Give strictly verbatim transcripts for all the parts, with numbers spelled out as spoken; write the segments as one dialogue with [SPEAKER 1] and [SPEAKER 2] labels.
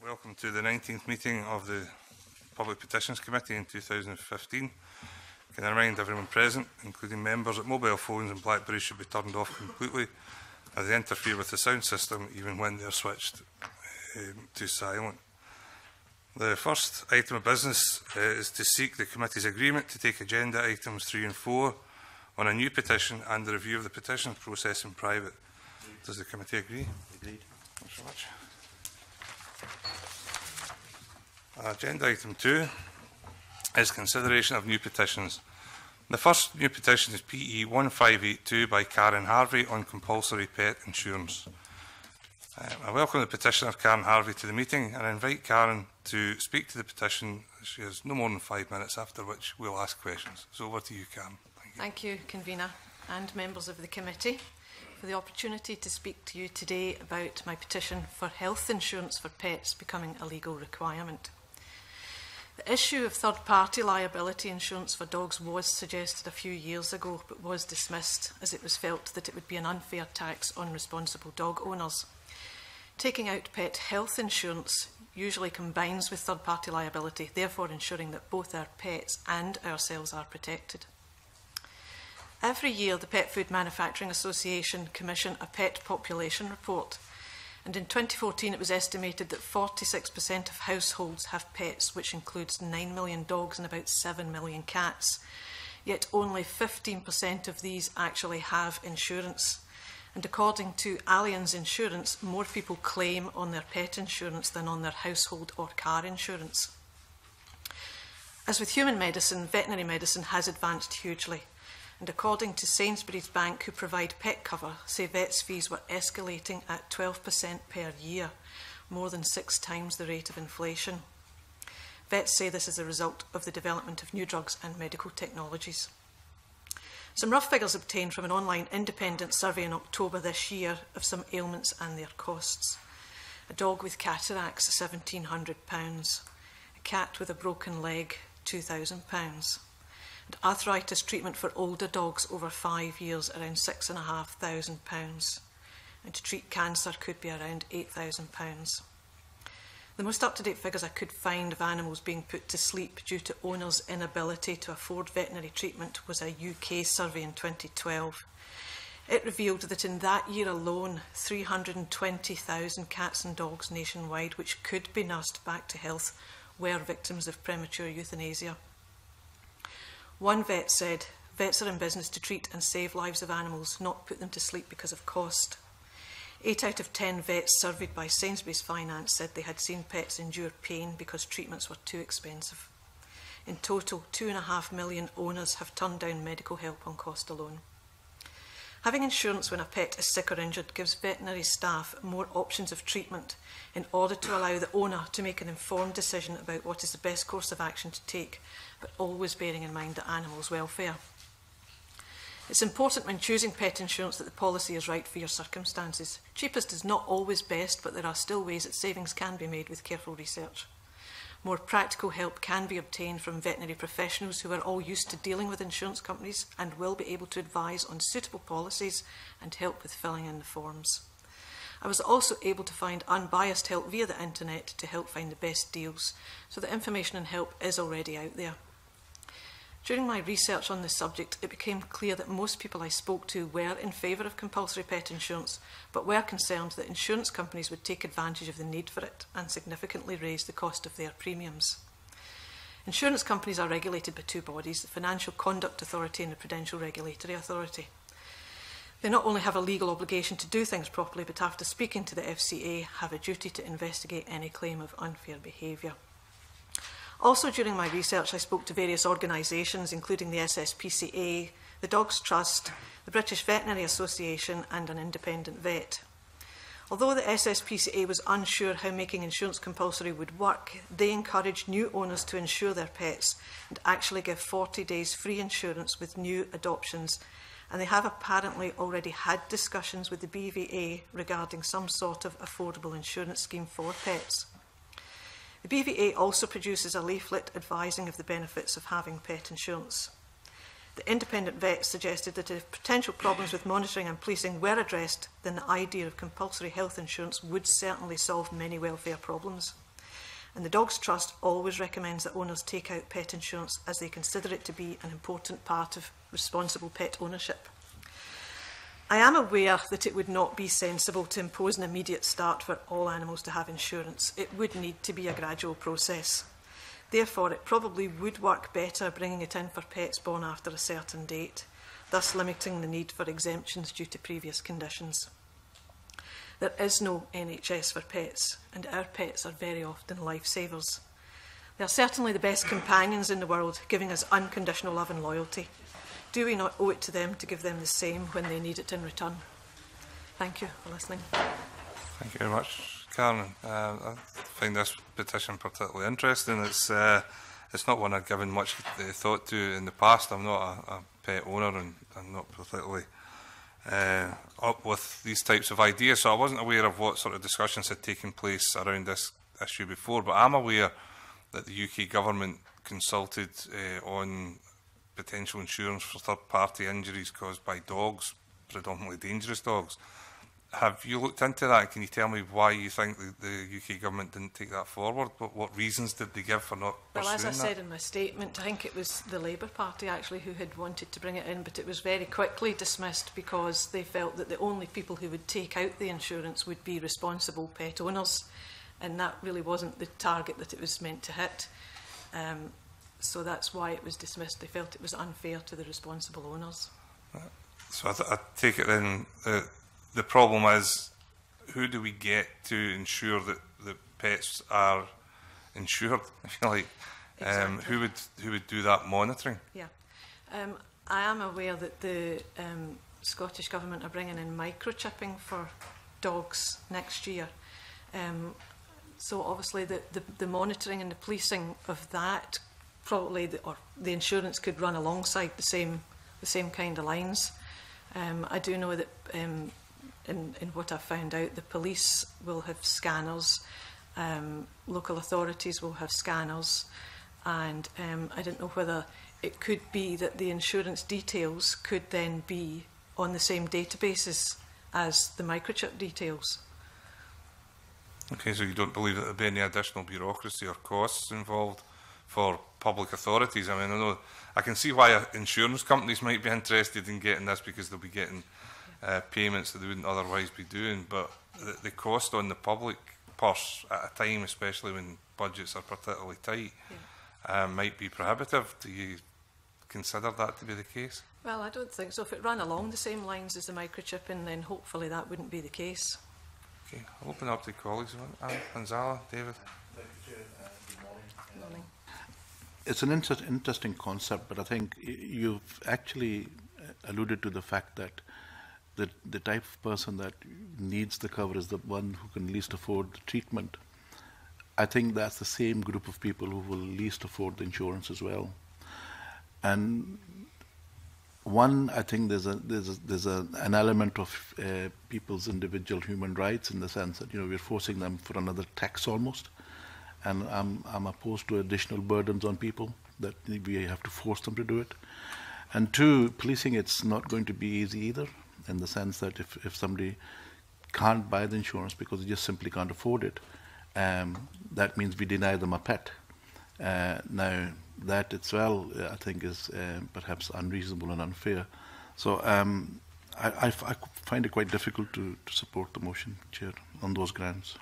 [SPEAKER 1] Welcome to the nineteenth meeting of the Public Petitions Committee in two thousand fifteen. Can I remind everyone present, including members, that mobile phones and BlackBerries should be turned off completely as they interfere with the sound system even when they are switched um, to silent. The first item of business uh, is to seek the committee's agreement to take agenda items three and four on a new petition and the review of the petition process in private. Does the committee agree?
[SPEAKER 2] Agreed.
[SPEAKER 1] Thanks so much. Agenda item two is consideration of new petitions. The first new petition is P E one five eight two by Karen Harvey on compulsory pet insurance. Um, I welcome the petitioner Karen Harvey to the meeting and I invite Karen to speak to the petition. She has no more than five minutes, after which we'll ask questions. So over to you, Karen. Thank you,
[SPEAKER 3] Thank you, Convener and members of the committee, for the opportunity to speak to you today about my petition for health insurance for pets becoming a legal requirement. The issue of third-party liability insurance for dogs was suggested a few years ago, but was dismissed as it was felt that it would be an unfair tax on responsible dog owners. Taking out pet health insurance usually combines with third-party liability, therefore ensuring that both our pets and ourselves are protected. Every year, the Pet Food Manufacturing Association commission a pet population report, and in twenty fourteen it was estimated that forty-six percent of households have pets, which includes nine million dogs and about seven million cats. Yet only fifteen percent of these actually have insurance. And according to Allianz Insurance, more people claim on their pet insurance than on their household or car insurance. As with human medicine, veterinary medicine has advanced hugely. And according to Sainsbury's Bank, who provide pet cover, say vets' fees were escalating at twelve percent per year, more than six times the rate of inflation. Vets say this is a result of the development of new drugs and medical technologies. Some rough figures obtained from an online independent survey in October this year of some ailments and their costs. A dog with cataracts, one thousand seven hundred pounds. A cat with a broken leg, two thousand pounds. And arthritis treatment for older dogs over five years, around six thousand five hundred pounds. And to treat cancer could be around eight thousand pounds. The most up-to-date figures I could find of animals being put to sleep due to owners' inability to afford veterinary treatment was a U K survey in twenty twelve. It revealed that in that year alone, three hundred twenty thousand cats and dogs nationwide, which could be nursed back to health, were victims of premature euthanasia. One vet said, "Vets are in business to treat and save lives of animals, not put them to sleep because of cost." Eight out of ten vets surveyed by Sainsbury's Finance said they had seen pets endure pain because treatments were too expensive. In total, two and a half million owners have turned down medical help on cost alone. Having insurance when a pet is sick or injured gives veterinary staff more options of treatment in order to allow the owner to make an informed decision about what is the best course of action to take, but always bearing in mind the animal's welfare. It's important when choosing pet insurance that the policy is right for your circumstances. Cheapest is not always best, but there are still ways that savings can be made with careful research. More practical help can be obtained from veterinary professionals who are all used to dealing with insurance companies and will be able to advise on suitable policies and help with filling in the forms. I was also able to find unbiased help via the internet to help find the best deals, so the information and help is already out there. During my research on this subject, it became clear that most people I spoke to were in favour of compulsory pet insurance, but were concerned that insurance companies would take advantage of the need for it and significantly raise the cost of their premiums. Insurance companies are regulated by two bodies, the Financial Conduct Authority and the Prudential Regulatory Authority. They not only have a legal obligation to do things properly, but after speaking to the F C A, have a duty to investigate any claim of unfair behaviour. Also during my research, I spoke to various organisations, including the S S P C A, the Dogs Trust, the British Veterinary Association and an independent vet. Although the S S P C A was unsure how making insurance compulsory would work, they encouraged new owners to insure their pets and actually give forty days free insurance with new adoptions, and they have apparently already had discussions with the B V A regarding some sort of affordable insurance scheme for pets. The B V A also produces a leaflet advising of the benefits of having pet insurance. The independent vet suggested that if potential problems with monitoring and policing were addressed, then the idea of compulsory health insurance would certainly solve many welfare problems. and the Dogs Trust always recommends that owners take out pet insurance as they consider it to be an important part of responsible pet ownership. I am aware that it would not be sensible to impose an immediate start for all animals to have insurance. It would need to be a gradual process. Therefore, it probably would work better bringing it in for pets born after a certain date, thus limiting the need for exemptions due to previous conditions. There is no N H S for pets, and our pets are very often lifesavers. They are certainly the best companions in the world, giving us unconditional love and loyalty. Do we not owe it to them to give them the same when they need it in return? Thank you for listening.
[SPEAKER 1] Thank you very much, Karen. Uh, I find this petition particularly interesting. It's uh, it's not one I've given much uh, thought to in the past. I'm not a, a pet owner, and I'm not particularly uh, up with these types of ideas, so I wasn't aware of what sort of discussions had taken place around this issue before, but I'm aware that the U K government consulted uh, on potential insurance for third-party injuries caused by dogs, predominantly dangerous dogs. Have you looked into that? Can you tell me why you think the, the U K government didn't take that forward? What, what reasons did they give for not pursuing that?
[SPEAKER 3] Well, as I said in my statement, I think it was the Labour Party actually who had wanted to bring it in, but it was very quickly dismissed because they felt that the only people who would take out the insurance would be responsible pet owners, and that really wasn't the target that it was meant to hit. Um, so that's why it was dismissed. They felt it was unfair to the responsible owners.
[SPEAKER 1] So I, th I take it then uh, the problem is, who do we get to ensure that the pets are insured? I feel like um,
[SPEAKER 3] Exactly.
[SPEAKER 1] who would who would do that monitoring?
[SPEAKER 3] Yeah, um, I am aware that the um, Scottish Government are bringing in microchipping for dogs next year. Um, so obviously the, the, the monitoring and the policing of that, probably the, or the insurance could run alongside the same the same kind of lines. Um, I do know that um, in, in what I've found out, the police will have scanners, um, local authorities will have scanners, and um, I don't know whether it could be that the insurance details could then be on the same databases as the microchip details.
[SPEAKER 1] Okay, so you don't believe that there'll be any additional bureaucracy or costs involved for public authorities? I mean, I know I can see why insurance companies might be interested in getting this, because they'll be getting uh, payments that they wouldn't otherwise be doing, but the, the cost on the public purse at a time, especially when budgets are particularly tight, yeah. um, might be prohibitive. Do you consider that to be the case?
[SPEAKER 3] Well, I don't think so. If it ran along the same lines as the microchipping, then hopefully that wouldn't be the case.
[SPEAKER 1] Okay, I'll open up to colleagues. Panzala, David.
[SPEAKER 2] Thank you, Chair. Uh, good morning.
[SPEAKER 3] Good morning.
[SPEAKER 2] It's an inter interesting concept, but I think you've actually alluded to the fact that the, the type of person that needs the cover is the one who can least afford the treatment. I think that's the same group of people who will least afford the insurance as well. And one, I think there's a there's a, there's a, an element of uh, people's individual human rights, in the sense that, you know, we're forcing them for another tax almost. And I'm, I'm opposed to additional burdens on people, that we have to force them to do it. And two, policing, it's not going to be easy either, in the sense that if, if somebody can't buy the insurance because they just simply can't afford it, um, that means we deny them a pet. Uh, now, that itself, uh, I think, is uh, perhaps unreasonable and unfair. So um, I, I, f I find it quite difficult to, to support the motion, Chair, on those grounds.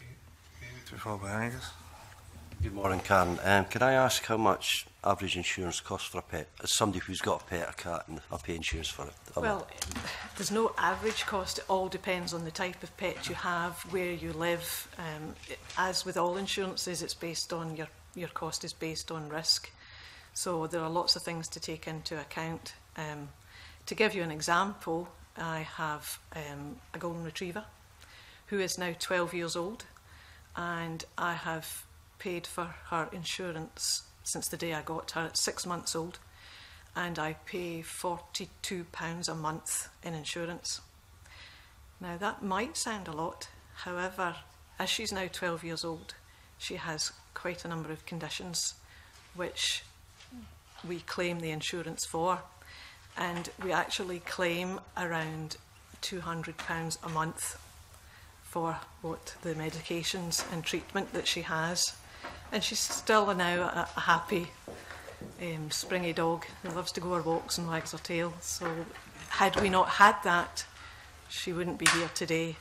[SPEAKER 4] Good morning, Karen. Um, can I ask how much average insurance costs for a pet? As somebody who's got a pet, a cat, and I pay insurance for it. I'm
[SPEAKER 3] Well, there's no average cost. It all depends on the type of pet you have, where you live. Um, it, as with all insurances, it's based on your, your cost is based on risk. So there are lots of things to take into account. Um, to give you an example, I have um, a golden retriever who is now twelve years old, and I have paid for her insurance since the day I got her at six months old, and I pay forty-two pounds a month in insurance. Now that might sound a lot, however, as she's now twelve years old, she has quite a number of conditions which we claim the insurance for, and we actually claim around two hundred pounds a month for what the medications and treatment that she has. And she's still now a, a happy, um, springy dog who loves to go her walks and wags her tail. So had we not had that, she wouldn't be here today.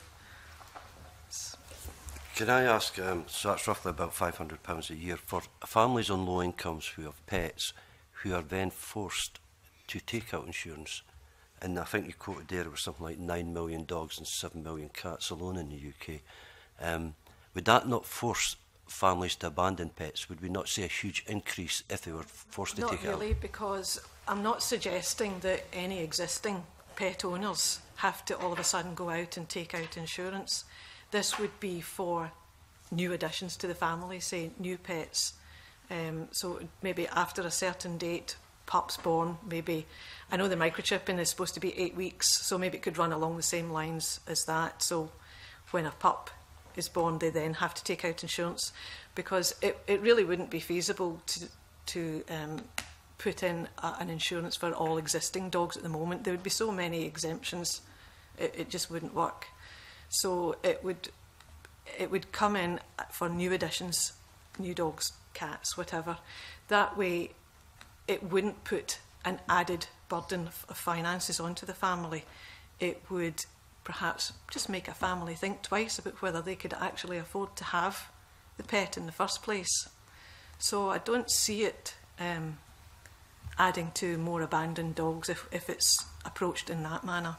[SPEAKER 4] Can I ask, um, so that's roughly about five hundred pounds a year for families on low incomes who have pets who are then forced to take out insurance, and I think you quoted there it was something like nine million dogs and seven million cats alone in the U K. Um, would that not force families to abandon pets? Would we not see a huge increase if they were forced to
[SPEAKER 3] Not
[SPEAKER 4] take it out?
[SPEAKER 3] Not really, because I'm not suggesting that any existing pet owners have to all of a sudden go out and take out insurance. This would be for new additions to the family, say new pets. Um, so maybe after a certain date, pups born, maybe. I know the microchipping is supposed to be eight weeks, so maybe it could run along the same lines as that. So when a pup is born, they then have to take out insurance, because it, it really wouldn't be feasible to, to um, put in a, an insurance for all existing dogs at the moment. There would be so many exemptions, it, it just wouldn't work. So it would it would come in for new additions, new dogs, cats, whatever. That way, it wouldn't put an added burden of, of finances onto the family. It would perhaps just make a family think twice about whether they could actually afford to have the pet in the first place. So I don't see it um, adding to more abandoned dogs if, if it's approached in that manner.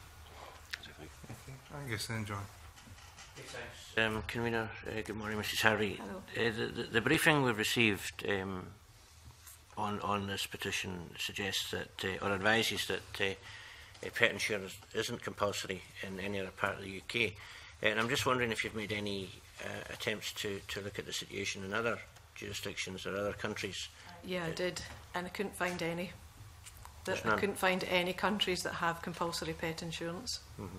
[SPEAKER 1] I guess then, John.
[SPEAKER 5] Um, Convener, uh, good morning, Missus Harvey. Uh, the, the, the briefing we've received um, on, on this petition suggests that, uh, or advises that uh, uh, pet insurance isn't compulsory in any other part of the U K. Uh, and I'm just wondering if you've made any uh, attempts to, to look at the situation in other jurisdictions or other countries.
[SPEAKER 3] Yeah, I did, and I couldn't find any. That
[SPEAKER 5] There's
[SPEAKER 3] I couldn't find any countries that have compulsory pet insurance.
[SPEAKER 5] Mm-hmm.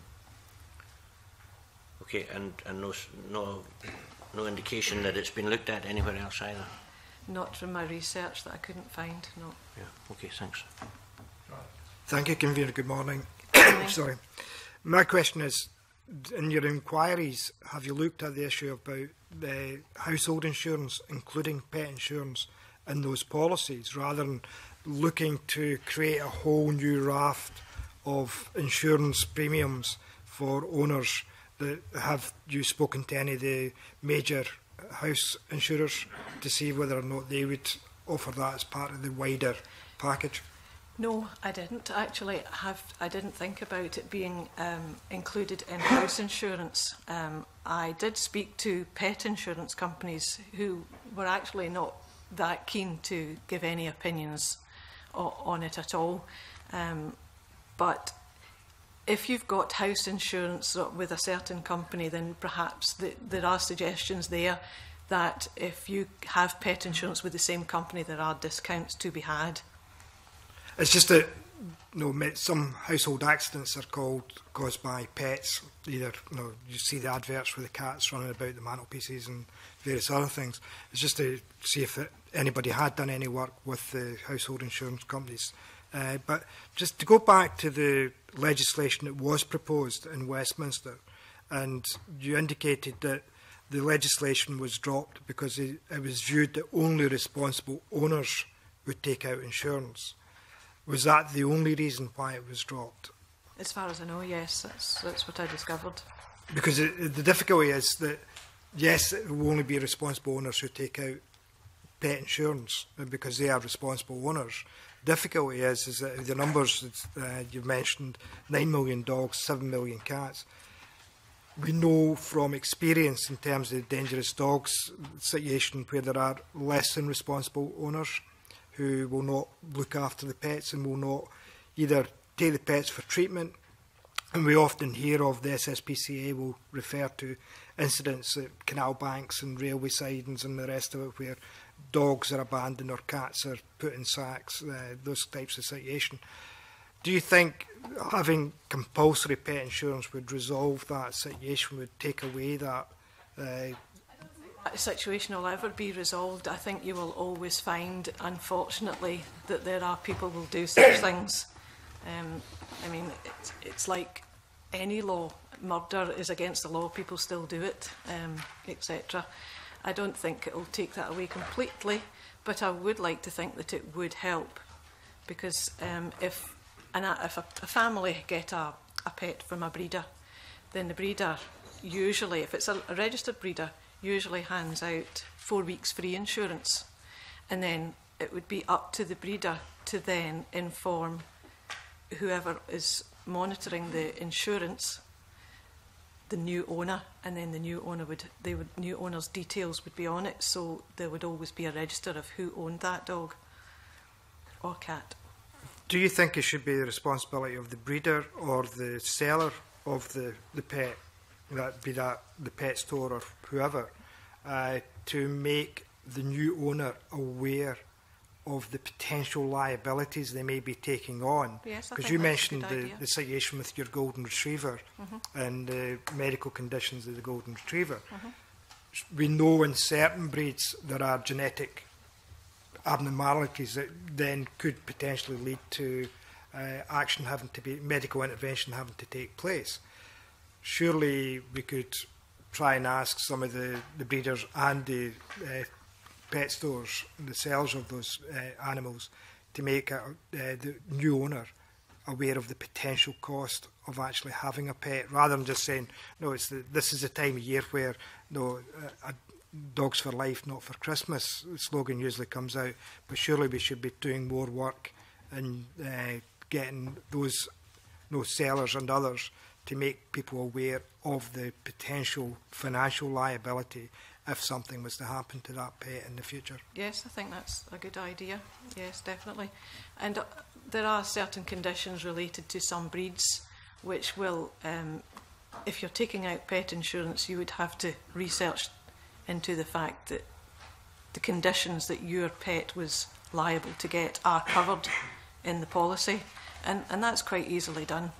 [SPEAKER 5] Okay, and, and no, no, no indication that it's been looked at anywhere else either?
[SPEAKER 3] Not from my research that I couldn't find, no.
[SPEAKER 5] Yeah, okay, thanks.
[SPEAKER 6] Thank you, Convener. Good morning. Sorry. My question is, in your inquiries, have you looked at the issue about the household insurance, including pet insurance, in those policies, rather than looking to create a whole new raft of insurance premiums for owners? The, have you spoken to any of the major house insurers to see whether or not they would offer that as part of the wider package?
[SPEAKER 3] No, I didn't actually have. I didn't think about it being um, included in house insurance. Um, I did speak to pet insurance companies who were actually not that keen to give any opinions o on it at all. Um, but if you've got house insurance with a certain company, then perhaps the, there are suggestions there that if you have pet insurance with the same company, there are discounts to be had.
[SPEAKER 6] It's just that, you know, some household accidents are called caused by pets. Either, you know, you see the adverts with the cats running about the mantelpieces and various other things. It's just to see if it, anybody had done any work with the household insurance companies. Uh, but just to go back to the legislation that was proposed in Westminster, and you indicated that the legislation was dropped because it, it was viewed that only responsible owners would take out insurance. Was that the only reason why it was dropped?
[SPEAKER 3] As far as I know, yes, that's, that's what I discovered.
[SPEAKER 6] Because it, the difficulty is that, yes, it will only be responsible owners who take out pet insurance because they are responsible owners. Difficulty is, is that the numbers that uh, you mentioned, nine million dogs, seven million cats. We know from experience in terms of the dangerous dogs situation where there are less than responsible owners who will not look after the pets and will not either take the pets for treatment. And we often hear of the S S P C A will refer to incidents at canal banks and railway sidings and the rest of it where dogs are abandoned or cats are put in sacks, uh, those types of situation. Do you think having compulsory pet insurance would resolve that situation, would take away that? Uh,
[SPEAKER 3] That situation will ever be resolved. I think you will always find, unfortunately, that there are people who will do such things. Um, I mean, it's, it's like any law. Murder is against the law, people still do it, um, et cetera. I don't think it will take that away completely, but I would like to think that it would help, because um, if, an, if a, a family get a, a pet from a breeder, then the breeder usually, if it's a, a registered breeder, usually hands out four weeks free insurance, and then it would be up to the breeder to then inform whoever is monitoring the insurance, the new owner, and then the new owner would, they would, new owner's details would be on it, so there would always be a register of who owned that dog or cat.
[SPEAKER 6] Do you think it should be the responsibility of the breeder or the seller of the, the pet, that be that the pet store or whoever, uh, to make the new owner aware of the potential liabilities they may be taking on?
[SPEAKER 3] Yes, I
[SPEAKER 6] because
[SPEAKER 3] think
[SPEAKER 6] you
[SPEAKER 3] that's a
[SPEAKER 6] mentioned
[SPEAKER 3] good
[SPEAKER 6] the,
[SPEAKER 3] idea.
[SPEAKER 6] the situation with your golden retriever
[SPEAKER 3] Mm-hmm.
[SPEAKER 6] and the medical conditions of the golden retriever.
[SPEAKER 3] Mm-hmm.
[SPEAKER 6] We know in certain breeds there are genetic abnormalities that then could potentially lead to uh, action having to be, medical intervention having to take place. Surely we could try and ask some of the, the breeders and the uh, pet stores, the sellers of those uh, animals, to make a, uh, the new owner aware of the potential cost of actually having a pet, rather than just saying, no, it's the, this is the time of year where, no, uh, a dogs for life, not for Christmas, the slogan usually comes out. But surely we should be doing more work and uh, getting those no sellers and others to make people aware of the potential financial liability if something was to happen to that pet in the future.
[SPEAKER 3] Yes, I think that's a good idea. Yes, definitely. And uh, there are certain conditions related to some breeds which will, um, if you're taking out pet insurance, you would have to research into the fact that the conditions that your pet was liable to get are covered in the policy, and, and that's quite easily done.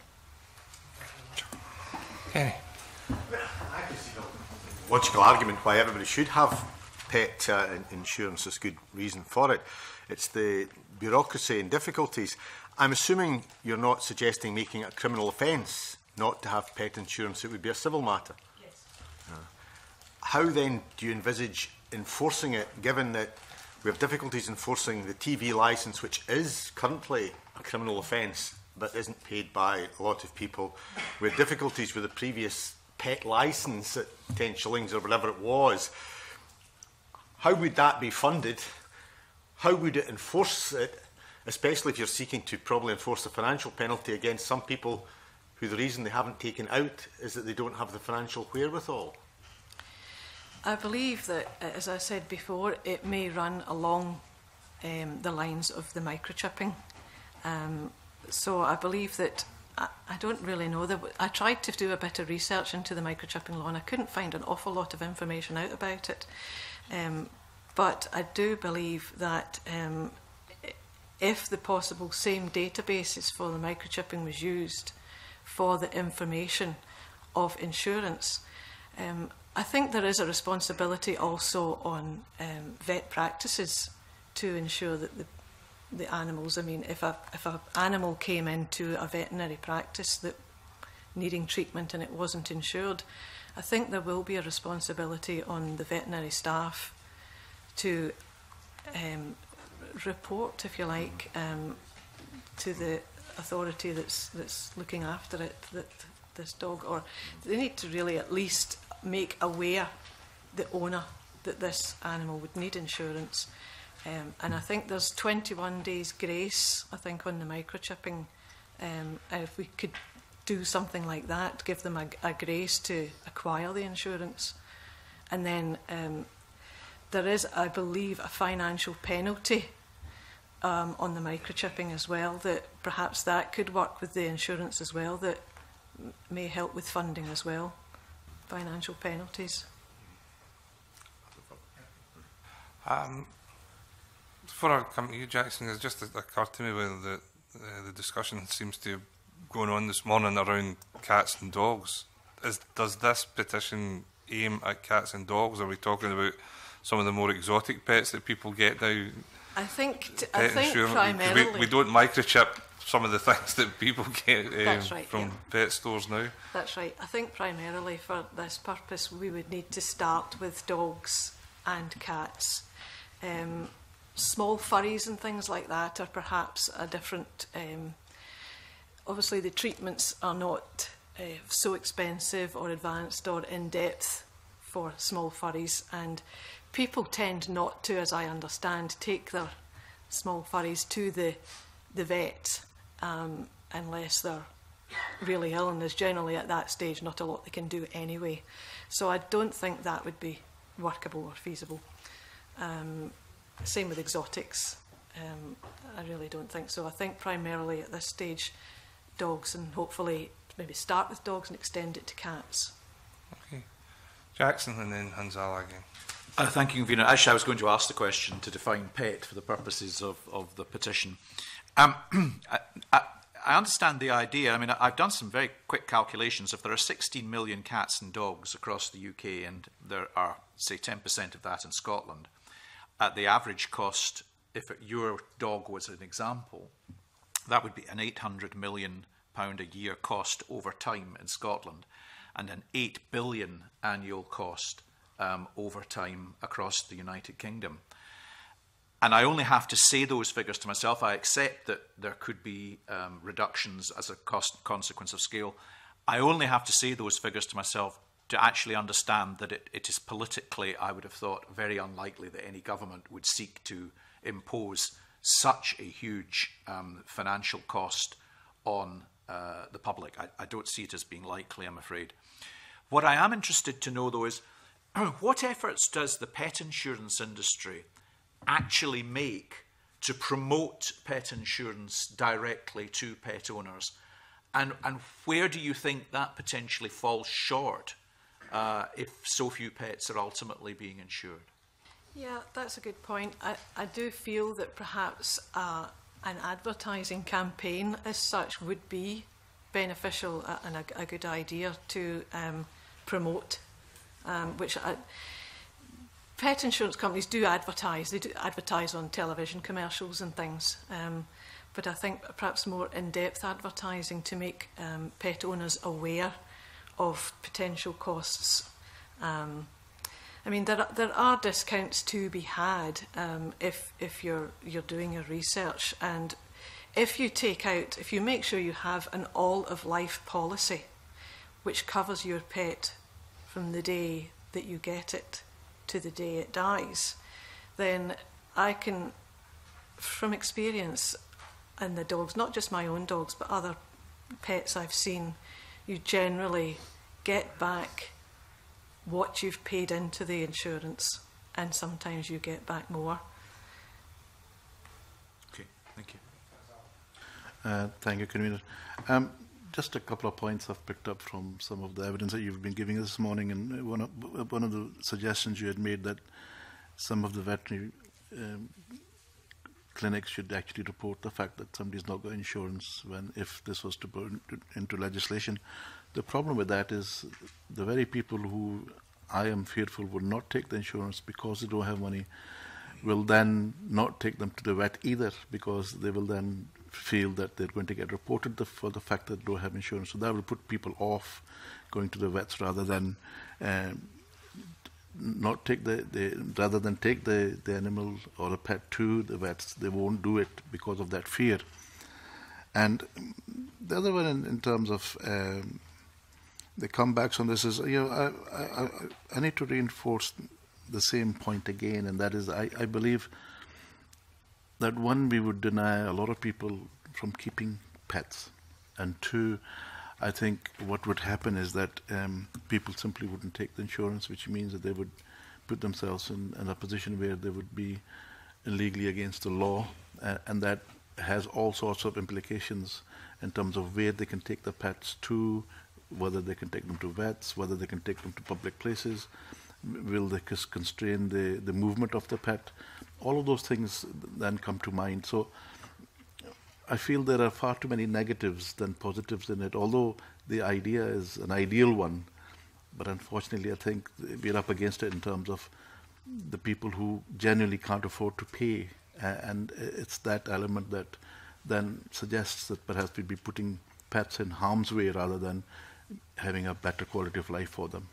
[SPEAKER 1] Kenny.
[SPEAKER 7] I can see the logical argument why everybody should have pet uh, insurance. There's good reason for it. It's the bureaucracy and difficulties. I'm assuming you're not suggesting making it a criminal offence not to have pet insurance. It would be a civil matter.
[SPEAKER 3] Yes.
[SPEAKER 7] Uh, how then do you envisage enforcing it, given that we have difficulties enforcing the T V licence, which is currently a criminal offence but isn't paid by a lot of people? We have difficulties with the previous pet licence at ten shillings or whatever it was. How would that be funded? How would it enforce it, especially if you're seeking to probably enforce a financial penalty against some people who the reason they haven't taken out is that they don't have the financial wherewithal?
[SPEAKER 3] I believe that, as I said before, it may run along um, the lines of the microchipping. Um, so I believe that, I, I don't really know, that I tried to do a bit of research into the microchipping law and I couldn't find an awful lot of information out about it. Um, but I do believe that um, if the possible same databases for the microchipping was used for the information of insurance, um, I think there is a responsibility also on um, vet practices to ensure that the, the animals, I mean, if a if an animal came into a veterinary practice that needing treatment and it wasn't insured, I think there will be a responsibility on the veterinary staff to um, report, if you like, um, to the authority that's that's looking after it, that this dog, or they need to really at least make aware the owner that this animal would need insurance. Um, and I think there's twenty-one days grace, I think, on the microchipping. Um, and if we could do something like that, give them a, a grace to acquire the insurance. And then um, there is, I believe, a financial penalty um, on the microchipping as well, that perhaps that could work with the insurance as well, that m may help with funding as well. Financial penalties.
[SPEAKER 1] Um, before I come to you, Jackson, it's just occurred to me whether the, uh, the discussion seems to have gone on this morning around cats and dogs. Is, does this petition aim at cats and dogs? Are we talking about some of the more exotic pets that people get now?
[SPEAKER 3] I think, t
[SPEAKER 1] Pet
[SPEAKER 3] I think
[SPEAKER 1] insurance?
[SPEAKER 3] primarily...
[SPEAKER 1] We, we don't microchip some of the things that people get um,
[SPEAKER 3] right,
[SPEAKER 1] from
[SPEAKER 3] yeah.
[SPEAKER 1] pet stores now.
[SPEAKER 3] That's right. I think primarily for this purpose we would need to start with dogs and cats. Um, small furries and things like that are perhaps a different... Um, obviously, the treatments are not uh, so expensive or advanced or in-depth for small furries, and people tend not to, as I understand, take their small furries to the, the vet um, unless they're really ill, and there's generally at that stage not a lot they can do anyway. So I don't think that would be workable or feasible. Um, same with exotics. Um, I really don't think so. I think primarily at this stage dogs, and hopefully maybe start with dogs and extend it to cats.
[SPEAKER 1] Okay. Jackson and then Hanzala again.
[SPEAKER 8] Uh, thank you, Convener. Actually, I was going to ask the question to define pet for the purposes of, of the petition. Um, I, I, I understand the idea. I mean, I've done some very quick calculations. If there are sixteen million cats and dogs across the U K, and there are, say, ten percent of that in Scotland, at the average cost, if it, your dog was an example, that would be an eight hundred million pound a year cost over time in Scotland, and an eight billion annual cost um, over time across the United Kingdom. And I only have to say those figures to myself. I accept that there could be um, reductions as a cost consequence of scale. I only have to say those figures to myself to actually understand that it, it is politically, I would have thought, very unlikely that any government would seek to impose such a huge um, financial cost on uh, the public. I, I don't see it as being likely, I'm afraid. What I am interested to know, though, is what efforts does the pet insurance industry actually make to promote pet insurance directly to pet owners? And, and where do you think that potentially falls short uh, if so few pets are ultimately being insured?
[SPEAKER 3] Yeah, that's a good point. I, I do feel that perhaps uh, an advertising campaign as such would be beneficial uh, and a, a good idea to um, promote, um, which I, pet insurance companies do advertise. They do advertise on television commercials and things, um, but I think perhaps more in-depth advertising to make um, pet owners aware of potential costs. Um, I mean, there are, there are discounts to be had um, if if you're you're doing your research, and if you take out, if you make sure you have an all-of-life policy, which covers your pet from the day that you get it to the day it dies, then I can, from experience, and the dogs, not just my own dogs, but other pets I've seen, you generally get back what you've paid into the insurance, and sometimes you get back more.
[SPEAKER 8] Okay, thank you.
[SPEAKER 2] Uh, thank you, Convener. Um, just a couple of points I've picked up from some of the evidence that you've been giving us this morning, and one of, one of the suggestions you had made that some of the veterinary um, clinics should actually report the fact that somebody's not got insurance when, if this was to go into, into legislation. The problem with that is the very people who I am fearful would not take the insurance because they don't have money will then not take them to the vet either, because they will then feel that they're going to get reported the, for the fact that they don't have insurance. So that will put people off going to the vets rather than um, not take the, the rather than take the, the animal or the pet to the vets. They won't do it because of that fear. And the other one in, in terms of um, the comebacks on this is, you know, I, I, I need to reinforce the same point again, and that is I, I believe that one, we would deny a lot of people from keeping pets, and two, I think what would happen is that um, people simply wouldn't take the insurance, which means that they would put themselves in, in a position where they would be illegally against the law, uh, and that has all sorts of implications in terms of where they can take the pets to, whether they can take them to vets, whether they can take them to public places, will they constrain the, the movement of the pet. All of those things then come to mind. So I feel there are far too many negatives than positives in it, although the idea is an ideal one. But unfortunately, I think we're up against it in terms of the people who genuinely can't afford to pay. Uh, and it's that element that then suggests that perhaps we'd be putting pets in harm's way rather than having a better quality of life for them.
[SPEAKER 3] Can I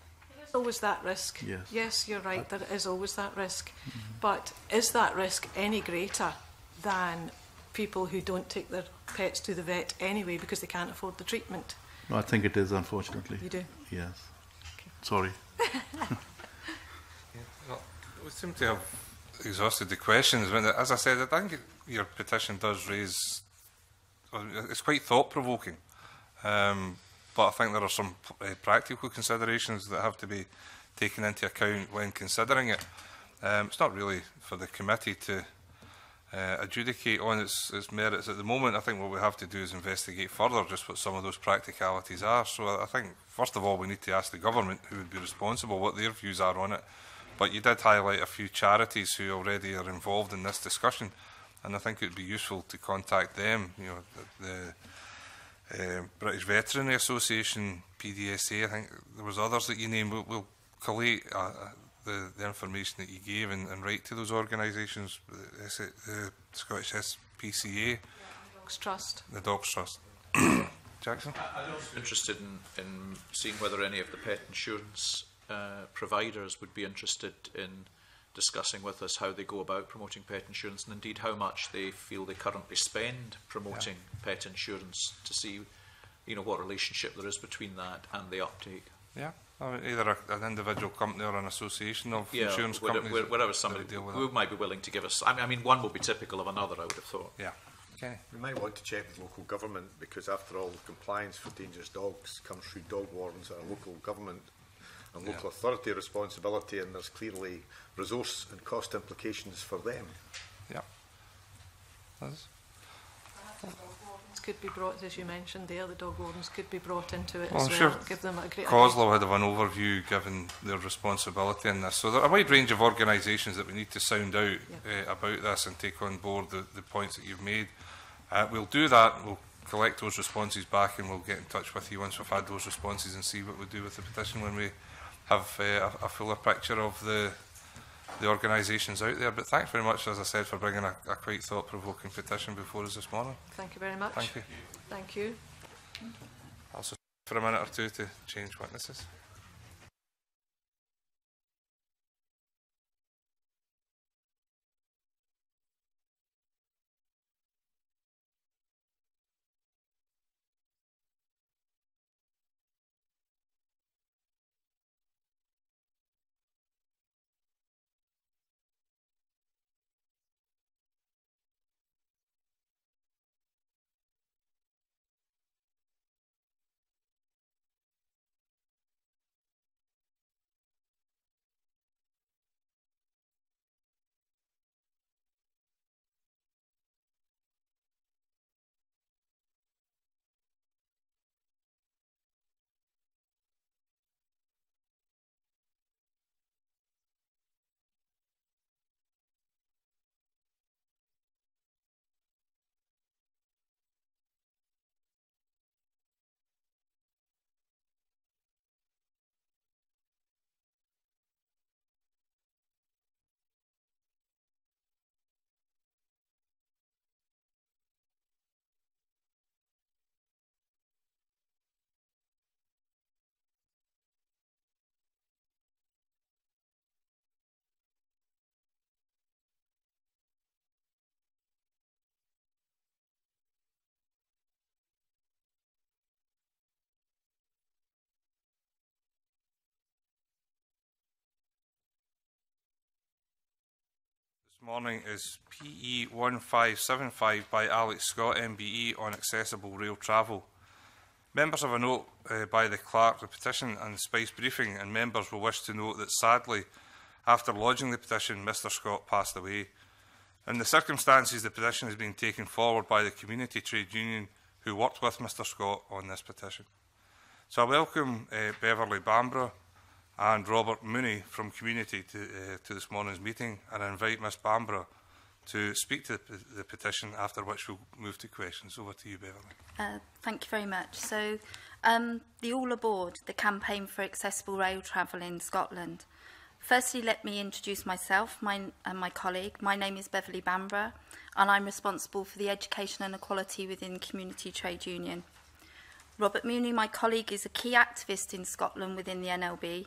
[SPEAKER 3] There's always that risk.
[SPEAKER 2] Yes.
[SPEAKER 3] Yes, you're right, there is always that risk. Mm-hmm. But is that risk any greater than people who don't take their pets to the vet anyway because they can't afford the treatment?
[SPEAKER 2] No, I think it is, unfortunately.
[SPEAKER 3] You do?
[SPEAKER 2] Yes. Okay. Sorry.
[SPEAKER 1] Yeah, well, we seem to have exhausted the questions. As I said, I think your petition does raise, it's quite thought-provoking. Um, but I think there are some uh, practical considerations that have to be taken into account when considering it. Um, it's not really for the committee to uh, adjudicate on its, its merits at the moment. I think what we have to do is investigate further just what some of those practicalities are. So I think, first of all, we need to ask the government, who would be responsible, what their views are on it. But you did highlight a few charities who already are involved in this discussion, and I think it would be useful to contact them. You know, the, the uh, British Veterinary Association, P D S A, I think there was others that you named. We'll, we'll collate uh, the, the information that you gave and, and write to those organisations, the, the Scottish S P C A,
[SPEAKER 3] yeah, the Dogs Trust.
[SPEAKER 1] The Dogs Trust. Jackson?
[SPEAKER 8] I'm also interested in, in seeing whether any of the pet insurance uh, providers would be interested in discussing with us how they go about promoting pet insurance, and indeed how much they feel they currently spend promoting yeah. pet insurance, to see, you know, what relationship there is between that and the uptake.
[SPEAKER 1] Yeah, I mean, either a, an individual company or an association of
[SPEAKER 8] yeah,
[SPEAKER 1] insurance
[SPEAKER 8] where,
[SPEAKER 1] companies.
[SPEAKER 8] Where, wherever somebody who might be willing to give us. I mean, I mean, one will be typical of another, I would have thought.
[SPEAKER 1] Yeah. Okay.
[SPEAKER 7] We might want to check with local government, because after all, compliance for dangerous dogs comes through dog wardens at a local government and local yeah. authority responsibility, and there's clearly resource and cost implications for them.
[SPEAKER 1] Yeah. That's
[SPEAKER 3] could be brought, as you mentioned there, the dog wardens could be brought into it
[SPEAKER 1] well,
[SPEAKER 3] as
[SPEAKER 1] I'm
[SPEAKER 3] well.
[SPEAKER 1] Sure
[SPEAKER 3] Give them a great
[SPEAKER 1] Coslow had an overview given their responsibility in this. So there are a wide range of organisations that we need to sound out yeah. uh, about this and take on board the, the points that you've made. Uh, we'll do that, we'll collect those responses back, and we'll get in touch with you once we've had those responses and see what we do with the petition when we have uh, a, a fuller picture of the the organisations out there. But thanks very much, as I said, for bringing a, a quite thought-provoking petition before us this morning.
[SPEAKER 3] Thank you very much.
[SPEAKER 1] Thank you.
[SPEAKER 3] Thank you.
[SPEAKER 1] I'll just for a minute or two to change witnesses. This morning is P E one five seven five by Alex Scott M B E on accessible rail travel. Members have a note uh, by the clerk, the petition and the spice briefing, and members will wish to note that sadly, after lodging the petition, Mr Scott passed away. In the circumstances, the petition has been taken forward by the community trade union who worked with Mr Scott on this petition. So I welcome uh, Beverley Bambrough and Robert Mooney from Community to, uh, to this morning's meeting, and I invite Miss Bambrough to speak to the, the petition, after which we'll move to questions. Over to you, Beverley.
[SPEAKER 9] Uh, thank you very much. So, um, the All Aboard, the campaign for accessible rail travel in Scotland. Firstly, let me introduce myself my, and my colleague. My name is Beverley Bambrough, and I'm responsible for the education and equality within Community Trade Union. Robert Mooney, my colleague, is a key activist in Scotland within the N L B,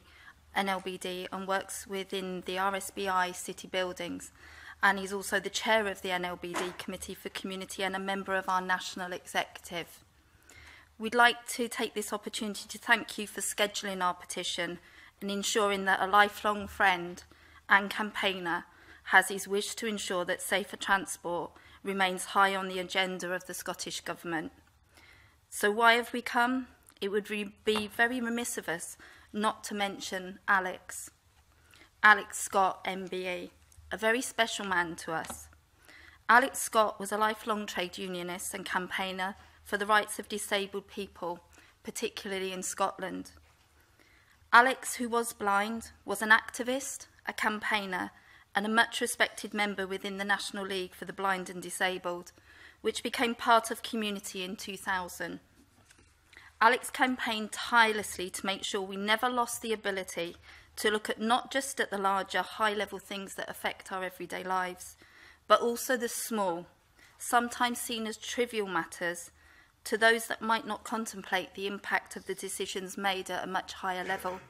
[SPEAKER 9] N L B D and works within the R S B I city buildings. And he's also the chair of the N L B D Committee for Community and a member of our national executive. We'd like to take this opportunity to thank you for scheduling our petition and ensuring that a lifelong friend and campaigner has his wish to ensure that safer transport remains high on the agenda of the Scottish Government. So why have we come? It would be very remiss of us not to mention Alex. Alex Scott M B E, a very special man to us. Alex Scott was a lifelong trade unionist and campaigner for the rights of disabled people, particularly in Scotland. Alex, who was blind, was an activist, a campaigner, and a much respected member within the National League for the Blind and Disabled, which became part of Community in two thousand. Alex campaigned tirelessly to make sure we never lost the ability to look at not just at the larger, high-level things that affect our everyday lives, but also the small, sometimes seen as trivial matters, to those that might not contemplate the impact of the decisions made at a much higher level.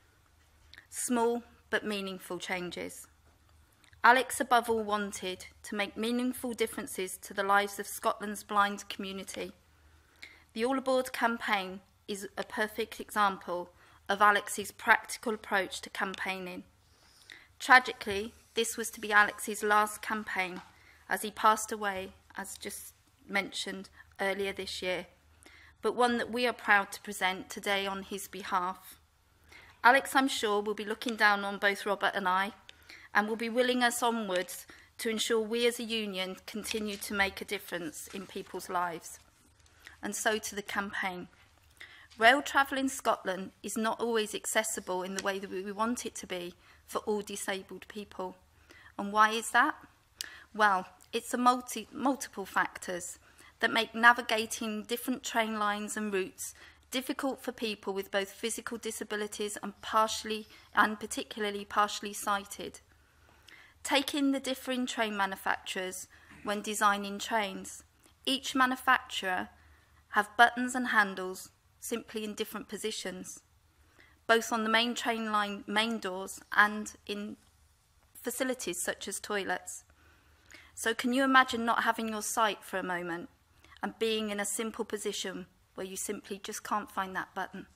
[SPEAKER 9] Small but meaningful changes. Alex above all wanted to make meaningful differences to the lives of Scotland's blind community. The All Aboard campaign is a perfect example of Alex's practical approach to campaigning. Tragically, this was to be Alex's last campaign as he passed away, as just mentioned, earlier this year, but one that we are proud to present today on his behalf. Alex, I'm sure, will be looking down on both Robert and I and will be willing us onwards to ensure we as a union continue to make a difference in people's lives. And so to the campaign. Rail travel in Scotland is not always accessible in the way that we want it to be for all disabled people. And why is that? Well, it's a multi, multiple factors that make navigating different train lines and routes difficult for people with both physical disabilities and partially and particularly partially sighted. Take in the differing train manufacturers when designing trains. Each manufacturer have buttons and handles simply in different positions, both on the main train line main doors and in facilities such as toilets. So can you imagine not having your sight for a moment and being in a simple position where you simply just can't find that button?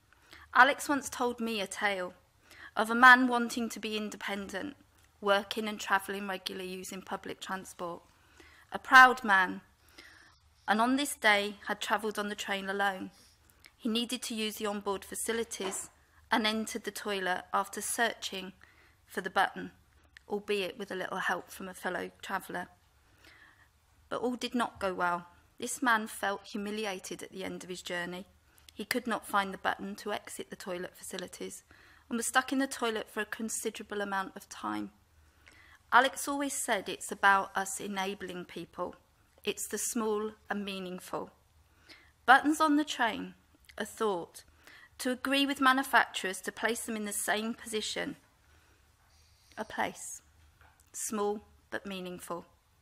[SPEAKER 9] Alex once told me a tale of a man wanting to be independent, working and travelling regularly using public transport. A proud man, and on this day had travelled on the train alone. He needed to use the onboard facilities and entered the toilet after searching for the button, albeit with a little help from a fellow traveller. But all did not go well. This man felt humiliated at the end of his journey. He could not find the button to exit the toilet facilities and was stuck in the toilet for a considerable amount of time. Alex always said it's about us enabling people. It's the small and meaningful. Buttons on the train are thought to agree with manufacturers to place them in the same position. A place. Small but meaningful.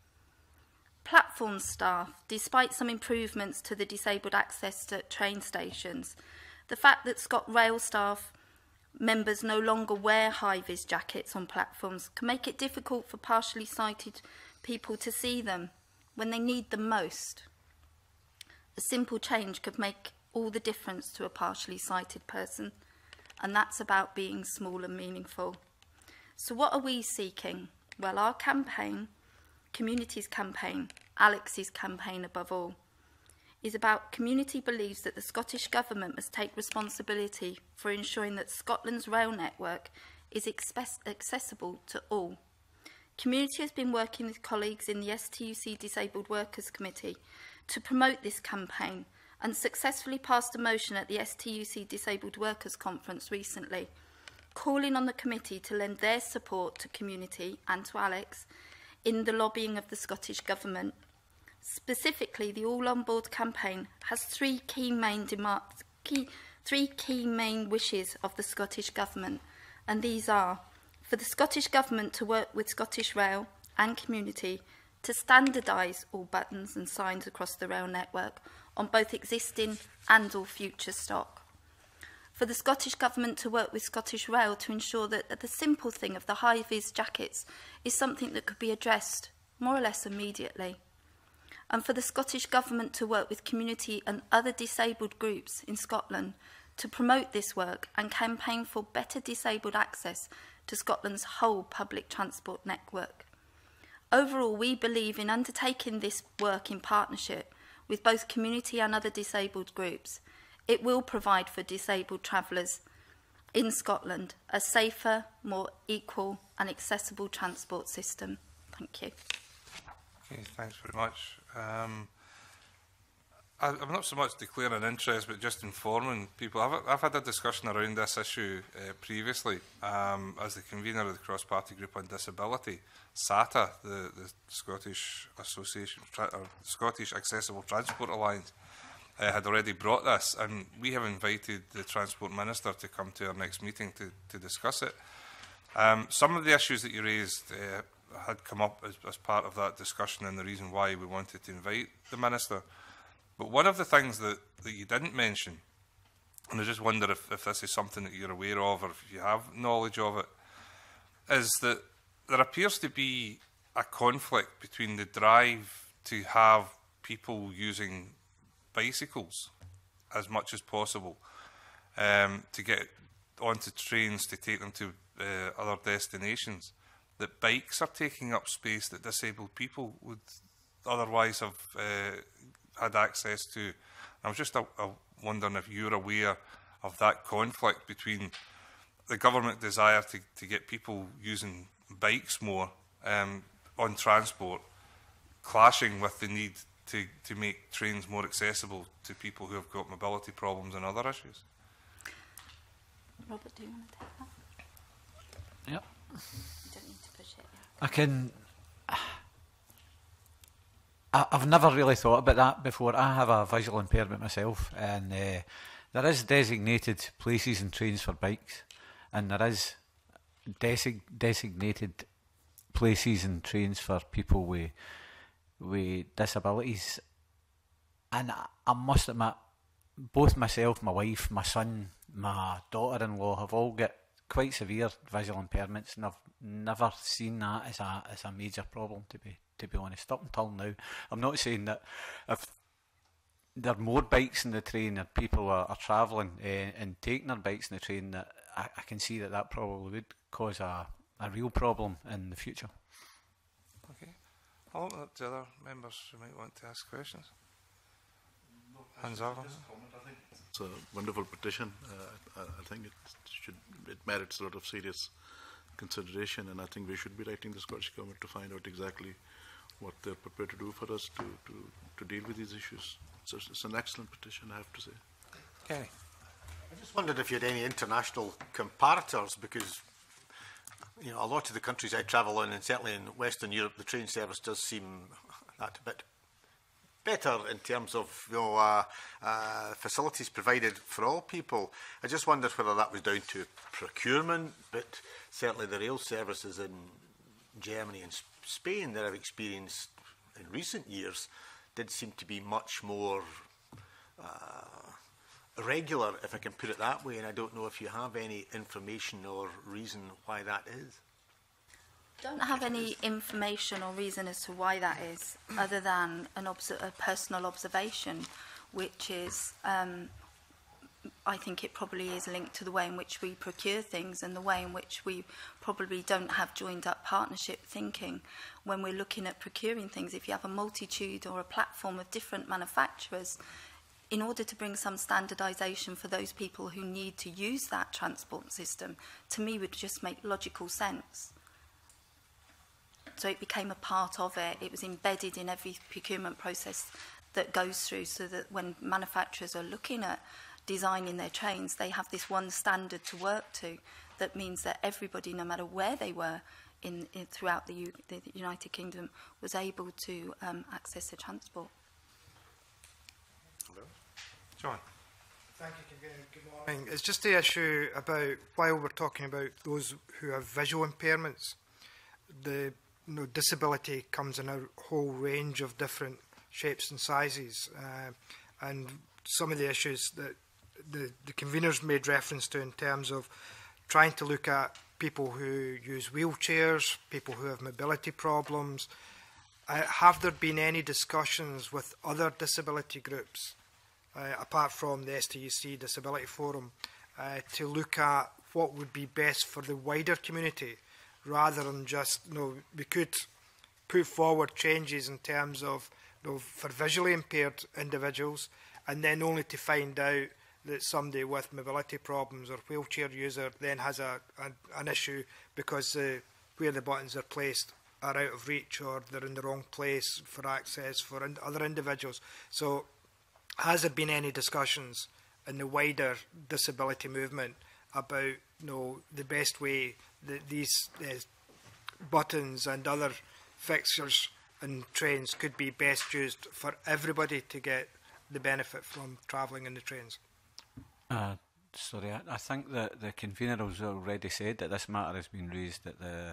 [SPEAKER 9] Platform staff, despite some improvements to the disabled access to train stations, the fact that ScotRail staff members no longer wear high-vis jackets on platforms can make it difficult for partially sighted people to see them when they need them most. A simple change could make all the difference to a partially sighted person, and that's about being small and meaningful. So what are we seeking? Well, our campaign, Community's campaign, Alex's campaign above all, is about community believes that the Scottish Government must take responsibility for ensuring that Scotland's rail network is accessible to all. Community has been working with colleagues in the S T U C Disabled Workers Committee to promote this campaign and successfully passed a motion at the S T U C Disabled Workers Conference recently, calling on the committee to lend their support to Community and to Alex in the lobbying of the Scottish Government. Specifically, the All On Board campaign has three key main demands, key, three key main wishes of the Scottish Government, and these are for the Scottish Government to work with Scottish Rail and Community to standardise all buttons and signs across the rail network on both existing and all future stock. For the Scottish Government to work with Scottish Rail to ensure that the simple thing of the high-vis jackets is something that could be addressed more or less immediately. And for the Scottish Government to work with community and other disabled groups in Scotland to promote this work and campaign for better disabled access to Scotland's whole public transport network. Overall, we believe in undertaking this work in partnership with both community and other disabled groups. It will provide for disabled travellers in Scotland a safer, more equal and accessible transport system. Thank you.
[SPEAKER 1] Okay, thanks very much. Um, I, I'm not so much declaring an interest, but just informing people. I've, I've had a discussion around this issue uh, previously um, as the convener of the Cross-Party Group on Disability. SATA, the, the Scottish Association, or Scottish Accessible Transport Alliance, uh, had already brought this, and we have invited the Transport Minister to come to our next meeting to, to discuss it. Um, some of the issues that you raised uh, had come up as, as part of that discussion, and the reason why we wanted to invite the Minister. But one of the things that, that you didn't mention, and I just wonder if, if this is something that you're aware of or if you have knowledge of it, is that there appears to be a conflict between the drive to have people using bicycles as much as possible um, to get onto trains to take them to uh, other destinations, that bikes are taking up space that disabled people would otherwise have uh, had access to. I was just uh, uh, wondering if you're aware of that conflict between the government desire to, to get people using bikes more um, on transport, clashing with the need to, to make trains more accessible to people who have got mobility problems and other issues.
[SPEAKER 9] Robert, do you want to take that?
[SPEAKER 10] Yep.
[SPEAKER 9] You don't need to push it. Yeah.
[SPEAKER 10] I can... I, I've never really thought about that before. I have a visual impairment myself, and uh, there is designated places and trains for bikes, and there is desig designated places and trains for people with with disabilities. And I, I must admit, both myself, my wife, my son, my daughter-in-law have all got quite severe visual impairments, and I've never seen that as a as a major problem, to be to be honest, up until now. I'm not saying that if there are more bikes in the train and people are, are travelling uh, and taking their bikes in the train, that I, I can see that that probably would cause a, a real problem in the future.
[SPEAKER 1] Okay. I'll open up to other members who might want to ask questions. Hands up.
[SPEAKER 2] It's a wonderful petition. Uh, I, I think it should it merits a lot of serious consideration, and I think we should be writing the Scottish Government to find out exactly what they're prepared to do for us to, to, to deal with these issues. So it's an excellent petition, I have to say.
[SPEAKER 1] Kenny.
[SPEAKER 7] I just wondered if you had any international comparators, because you know a lot of the countries I travel in, and certainly in Western Europe, the train service does seem that a bit better in terms of you know uh, uh, facilities provided for all people. I just wondered whether that was down to procurement, but certainly the rail services in Germany and Spain that I've experienced in recent years did seem to be much more uh, regular, if I can put it that way, and I don't know if you have any information or reason why that is.
[SPEAKER 9] Don't have any information or reason as to why that is, other than an obs a personal observation, which is, um, I think it probably is linked to the way in which we procure things and the way in which we probably don't have joined up partnership thinking when we're looking at procuring things. If you have a multitude or a platform of different manufacturers, in order to bring some standardisation for those people who need to use that transport system, to me would just make logical sense. So it became a part of it. It was embedded in every procurement process that goes through, so that when manufacturers are looking at designing their trains, they have this one standard to work to that means that everybody, no matter where they were in, in throughout the, U the United Kingdom, was able to um, access the transport.
[SPEAKER 1] Hello. John.
[SPEAKER 6] Thank you, Convener. Good morning. It's just the issue about, while we're talking about those who have visual impairments, the you know, disability comes in a whole range of different shapes and sizes, uh, and some of the issues that the, the conveners made reference to in terms of trying to look at people who use wheelchairs, people who have mobility problems. Uh, have there been any discussions with other disability groups, uh, apart from the S T U C Disability Forum, uh, to look at what would be best for the wider community, rather than just, you know, we could put forward changes in terms of, you know, for visually impaired individuals, and then only to find out that somebody with mobility problems or wheelchair user then has a, a, an issue because uh, where the buttons are placed are out of reach, or they're in the wrong place for access for in other individuals. So has there been any discussions in the wider disability movement about, you know, the best way that these uh, buttons and other fixtures and trains could be best used for everybody to get the benefit from travelling in the trains?
[SPEAKER 10] Uh, sorry, I, I think that the convener has already said that this matter has been raised at the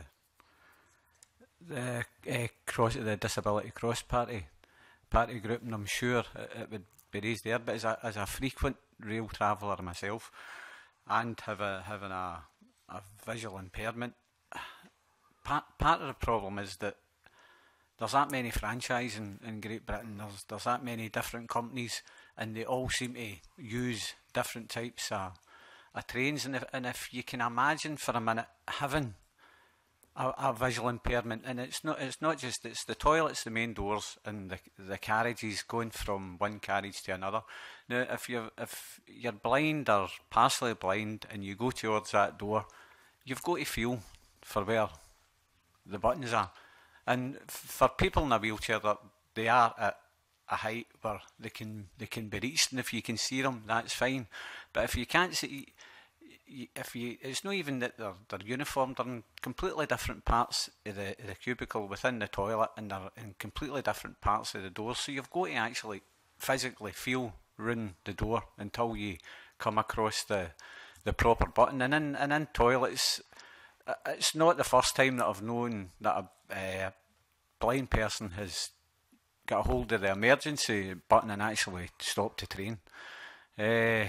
[SPEAKER 10] the uh, cross the disability cross party party group, and I'm sure it, it would be raised there. But as a as a frequent rail traveller myself, and have a, having a a visual impairment, part part of the problem is that there's that many franchise in, in Great Britain. There's there's that many different companies, and they all seem to use different types of, of trains. And if, and if you can imagine for a minute having a, a visual impairment, and it's not it's not just it's the toilets, the main doors, and the the carriages going from one carriage to another. Now, if you're if you're blind or partially blind, and you go towards that door, you've got to feel for where the buttons are. And for people in a wheelchair, that they are at a height where they can they can be reached, and if you can see them, that's fine. But if you can't see, if you, it's not even that they're they're uniformed. They're in completely different parts of the, of the cubicle within the toilet, and they're in completely different parts of the door. So you've got to actually physically feel round the door until you come across the the proper button. And in and in toilets, it's not the first time that I've known that a uh, blind person has got a hold of the emergency button and actually stopped the train. Uh,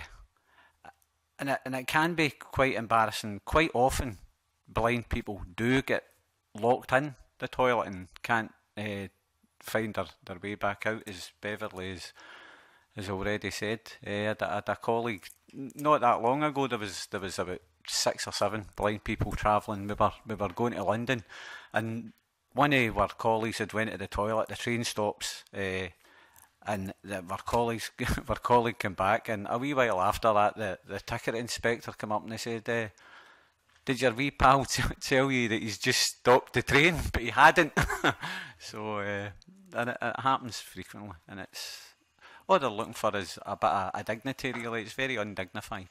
[SPEAKER 10] and, it, and it can be quite embarrassing. Quite often, blind people do get locked in the toilet and can't uh, find their, their way back out, as Beverley has, has already said. Uh, I had, a, I had a colleague, not that long ago, there was there was about six or seven blind people travelling. We were, we were going to London, and one of our colleagues had went to the toilet, the train stops, uh, and the, our, colleagues, our colleague came back, and a wee while after that, the, the ticket inspector came up and they said, uh, did your wee pal t tell you that he's just stopped the train? But he hadn't. So, uh, and it, it happens frequently, and it's, all they're looking for is a bit of a dignity, really. It's very undignified.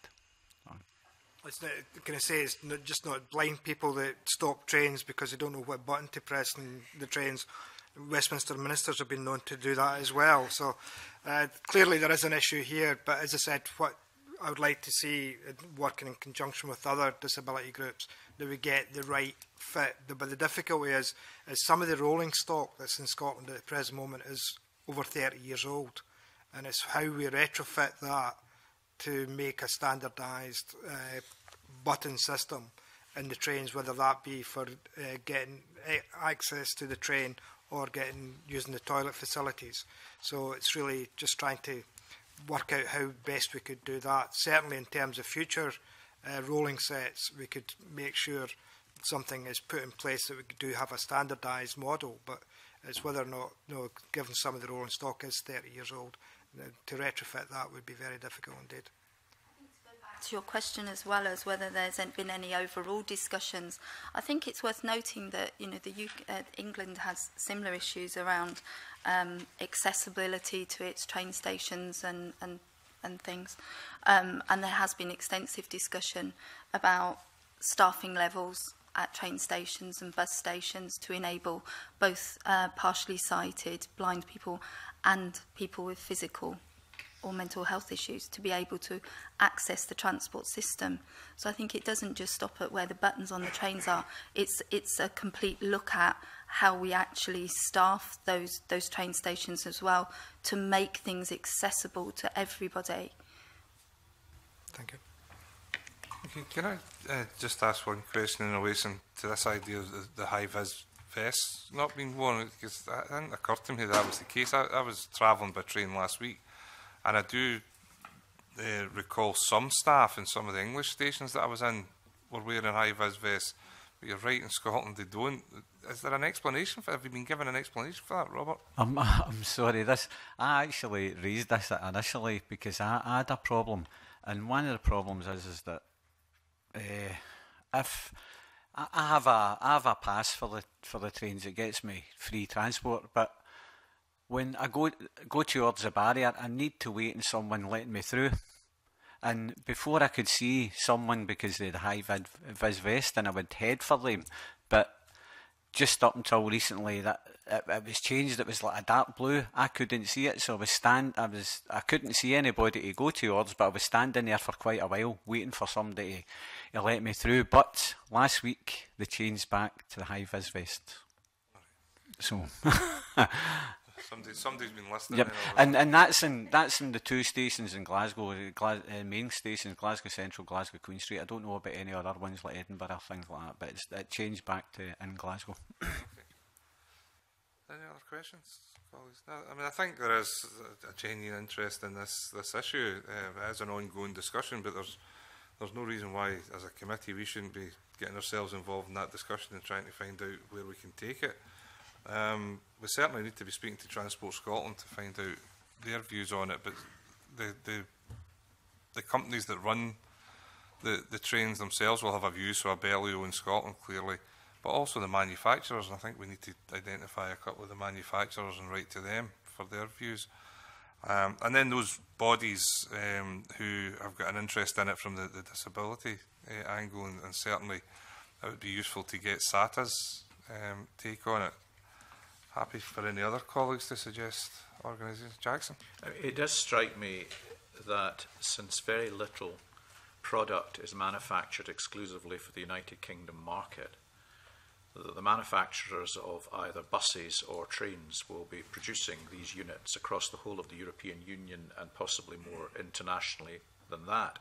[SPEAKER 6] It's not, can I say, it's not, just not blind people that stop trains because they don't know what button to press in the trains. Westminster ministers have been known to do that as well. So uh, clearly there is an issue here. But as I said, what I would like to see, uh, working in conjunction with other disability groups, that we get the right fit. The, but the difficulty is, is some of the rolling stock that's in Scotland at the present moment is over thirty years old. And it's how we retrofit that to make a standardised uh, button system in the trains, whether that be for uh, getting access to the train or getting using the toilet facilities. So it's really just trying to work out how best we could do that. Certainly in terms of future uh, rolling sets, we could make sure something is put in place that we do have a standardised model, but it's whether or not, you know, given some of the rolling stock is thirty years old, to retrofit that would be very difficult indeed.
[SPEAKER 9] To your question as well as whether there's been any overall discussions, I think it's worth noting that, you know, the U K, uh, England has similar issues around um, accessibility to its train stations and and, and things, um, and there has been extensive discussion about staffing levels at train stations and bus stations to enable both uh, partially sighted blind people and people with physical or mental health issues to be able to access the transport system. So I think it doesn't just stop at where the buttons on the trains are. It's it's a complete look at how we actually staff those those train stations as well to make things accessible to everybody.
[SPEAKER 6] Thank you.
[SPEAKER 1] Okay, can I uh, just ask one question in relation to this idea of the, the high-vis vests not being worn? Because it hadn't occurred to me that was the case. I, I was travelling by train last week, and I do uh, recall some staff in some of the English stations that I was in were wearing high-vis vests. But you're right, in Scotland they don't. Is there an explanation for? Have you been given an explanation for that, Robert?
[SPEAKER 10] I'm, I'm sorry. This I actually raised this initially because I, I had a problem, and one of the problems is is that uh, if I, I have a I have a pass for the for the trains, it gets me free transport. But when I go go towards the barrier, I need to wait on someone letting me through. And before I could see someone because they had a high vis vest, and I would head for them. But just up until recently, that it, it was changed. It was like a dark blue. I couldn't see it, so I was stand. I was. I couldn't see anybody to go towards, but I was standing there for quite a while, waiting for somebody to, to let me through. But last week they changed back to the high vis vest. So.
[SPEAKER 1] Somebody, somebody's been listening.
[SPEAKER 10] Yep. and and that's in that's in the two stations in Glasgow, Gla uh, main stations, Glasgow Central, Glasgow Queen Street. I don't know about any other ones like Edinburgh, things like that, but it's, it changed back to in Glasgow.
[SPEAKER 1] Okay. Any other questions, colleagues? No, I mean, I think there is a genuine interest in this this issue. Uh, it is an ongoing discussion, but there's there's no reason why, as a committee, we shouldn't be getting ourselves involved in that discussion and trying to find out where we can take it. Um, we certainly need to be speaking to Transport Scotland to find out their views on it, but the the, the companies that run the, the trains themselves will have a view, so a Beverley in Scotland clearly, but also the manufacturers, and I think we need to identify a couple of the manufacturers and write to them for their views. Um, and then those bodies um, who have got an interest in it from the, the disability uh, angle, and, and certainly it would be useful to get S A T A's um, take on it. Happy for any other colleagues to suggest organisations. Jackson?
[SPEAKER 8] It does strike me that since very little product is manufactured exclusively for the United Kingdom market, that the manufacturers of either buses or trains will be producing these units across the whole of the European Union and possibly more internationally than that.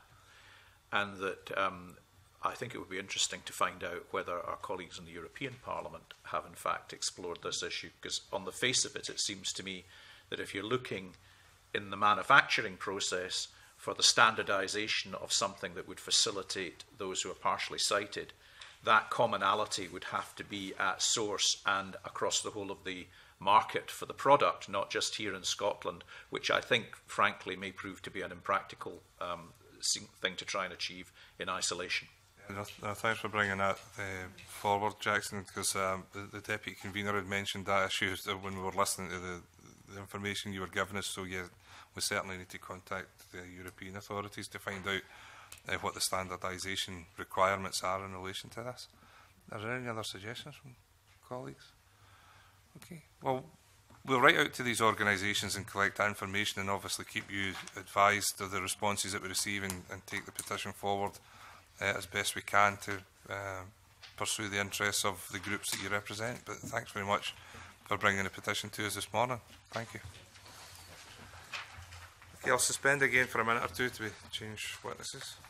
[SPEAKER 8] And that um, I think it would be interesting to find out whether our colleagues in the European Parliament have in fact explored this issue, because on the face of it, it seems to me that if you're looking in the manufacturing process for the standardisation of something that would facilitate those who are partially sighted, that commonality would have to be at source and across the whole of the market for the product, not just here in Scotland, which I think, frankly, may prove to be an impractical um, thing to try and achieve in isolation.
[SPEAKER 1] No, no, thanks for bringing that uh, forward, Jackson, because um, the, the Deputy Convener had mentioned that issue when we were listening to the, the information you were giving us, so yeah, we certainly need to contact the European authorities to find out uh, what the standardisation requirements are in relation to this. Are there any other suggestions from colleagues? Okay, well, we'll write out to these organisations and collect that information, and obviously keep you advised of the responses that we receive, and, and take the petition forward Uh, as best we can to uh, pursue the interests of the groups that you represent. But thanks very much for bringing the petition to us this morning. Thank you. Okay, I'll suspend again for a minute or two to change witnesses.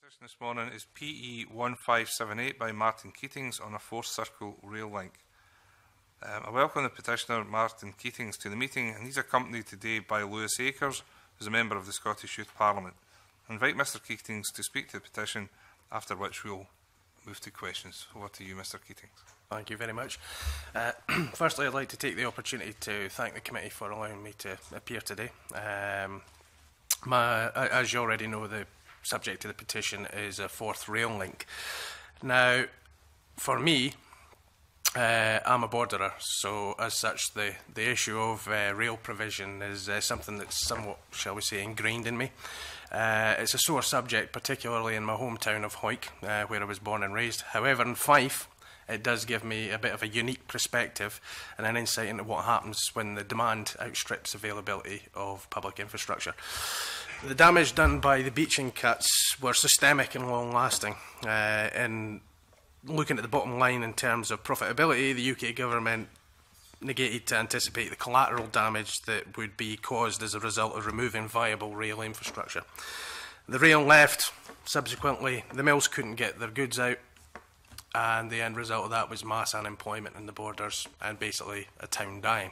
[SPEAKER 1] Petition this morning is P E one five seven eight by Martin Keatings on a Fourth Circle rail link. Um, I welcome the petitioner Martin Keatings to the meeting, and he's accompanied today by Lewis Akers, who's a member of the Scottish Youth Parliament. I invite Mr Keatings to speak to the petition, after which we'll move to questions. Over to you, Mr Keatings.
[SPEAKER 11] Thank you very much. Uh, firstly, I'd like to take the opportunity to thank the committee for allowing me to appear today. Um, my, as you already know, the subject of the petition is a fourth rail link. Now, for me, Uh, I'm a borderer, so as such the, the issue of uh, rail provision is uh, something that's somewhat, shall we say, ingrained in me. Uh, it's a sore subject, particularly in my hometown of Hawick, uh, where I was born and raised. However, in Fife, it does give me a bit of a unique perspective and an insight into what happens when the demand outstrips availability of public infrastructure. The damage done by the beaching cuts were systemic and long-lasting. Uh, in Looking at the bottom line in terms of profitability, the U K government negated to anticipate the collateral damage that would be caused as a result of removing viable rail infrastructure. The rail left, subsequently the mills couldn't get their goods out, and the end result of that was mass unemployment in the borders and basically a town dying.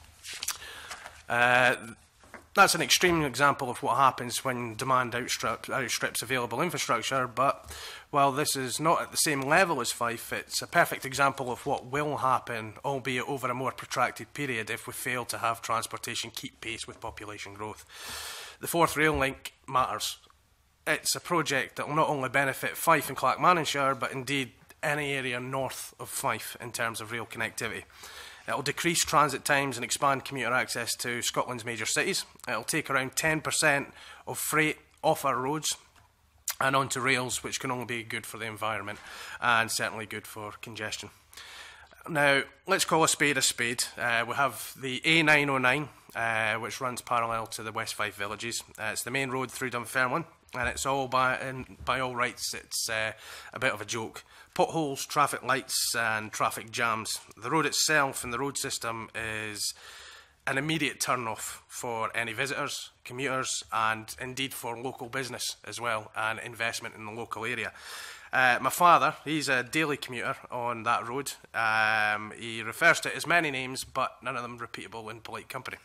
[SPEAKER 11] Uh, That's an extreme example of what happens when demand outstrip, outstrips available infrastructure, but while this is not at the same level as Fife, it's a perfect example of what will happen, albeit over a more protracted period, if we fail to have transportation keep pace with population growth. The fourth rail link matters. It's a project that will not only benefit Fife and Clackmannanshire, but indeed any area north of Fife in terms of rail connectivity. It will decrease transit times and expand commuter access to Scotland's major cities. It will take around ten percent of freight off our roads and onto rails, which can only be good for the environment and certainly good for congestion. Now, let's call a spade a spade. Uh, we have the A nine oh nine, uh, which runs parallel to the West Fife villages. Uh, it's the main road through Dunfermline, and it's all by, in, by all rights, it's uh, a bit of a joke. Potholes, traffic lights and traffic jams. The road itself and the road system is an immediate turn-off for any visitors, commuters and indeed for local business as well and investment in the local area. Uh, my father, he's a daily commuter on that road. Um, he refers to it as many names, but none of them repeatable in polite company.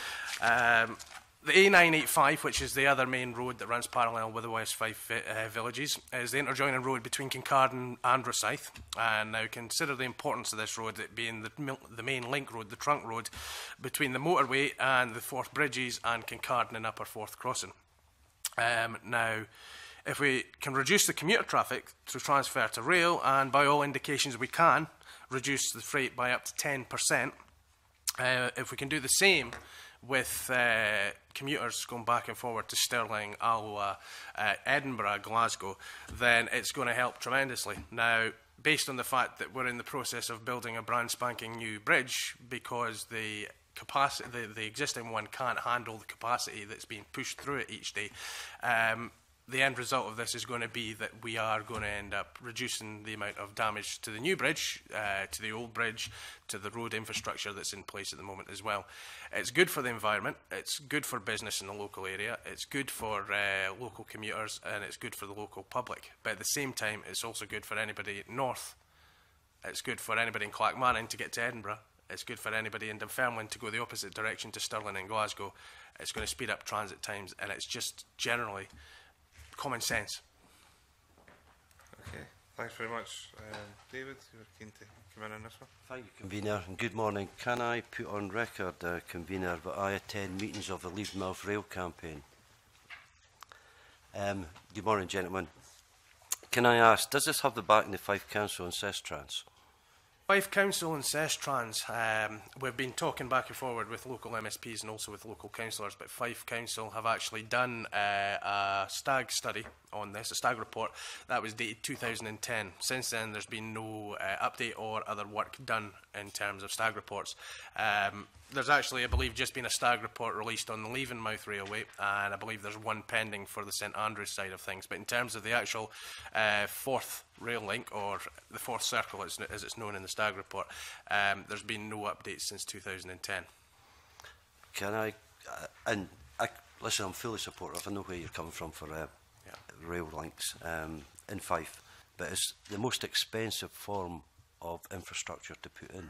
[SPEAKER 11] Um, The A nine eighty-five, which is the other main road that runs parallel with the West Fife uh, villages, is the interjoining road between Kincardine and Rosyth. And now consider the importance of this road, it being the, the main link road, the trunk road, between the motorway and the Forth Bridges and Kincardine and Upper Forth Crossing. Um, now, if we can reduce the commuter traffic through transfer to rail, and by all indications we can reduce the freight by up to ten percent, uh, if we can do the same with uh, commuters going back and forward to Stirling, Alloa, uh, Edinburgh, Glasgow, then it's going to help tremendously. Now, based on the fact that we're in the process of building a brand spanking new bridge, because the capacity, the, the existing one can't handle the capacity that's being pushed through it each day, um, the end result of this is going to be that we are going to end up reducing the amount of damage to the new bridge, uh, to the old bridge, to the road infrastructure that's in place at the moment as well. It's good for the environment, it's good for business in the local area, it's good for uh, local commuters, and it's good for the local public. But at the same time, it's also good for anybody north. It's good for anybody in Clackmannan to get to Edinburgh. It's good for anybody in Dunfermline to go the opposite direction to Stirling and Glasgow. It's going to speed up transit times, and it's just generally common sense.
[SPEAKER 1] Okay, thanks very much. Um, David, you were keen to come in on this one.
[SPEAKER 4] Thank you, Convener, and good morning. Can I put on record, uh, Convener, that I attend meetings of the Leave Mouth Rail campaign? Um, good morning, gentlemen. Can I ask, does this have the backing of Fife Council and Sestrans?
[SPEAKER 11] Fife Council and Sestrans, um, we've been talking back and forward with local M S Ps and also with local councillors, but Fife Council have actually done uh, a stag study on this, a stag report, that was dated two thousand ten. Since then, there's been no uh, update or other work done in terms of stag reports. Um, there's actually, I believe, just been a stag report released on the Leavenmouth Railway, and I believe there's one pending for the St Andrews side of things. But in terms of the actual uh, fourth rail link, or the fourth circle as, as it's known in the stag report, um, there's been no updates since two thousand ten.
[SPEAKER 4] Can I, uh, and I, listen, I'm fully supportive, I know where you're coming from for uh, yeah. rail links um, in Fife, but it's the most expensive form of infrastructure to put in.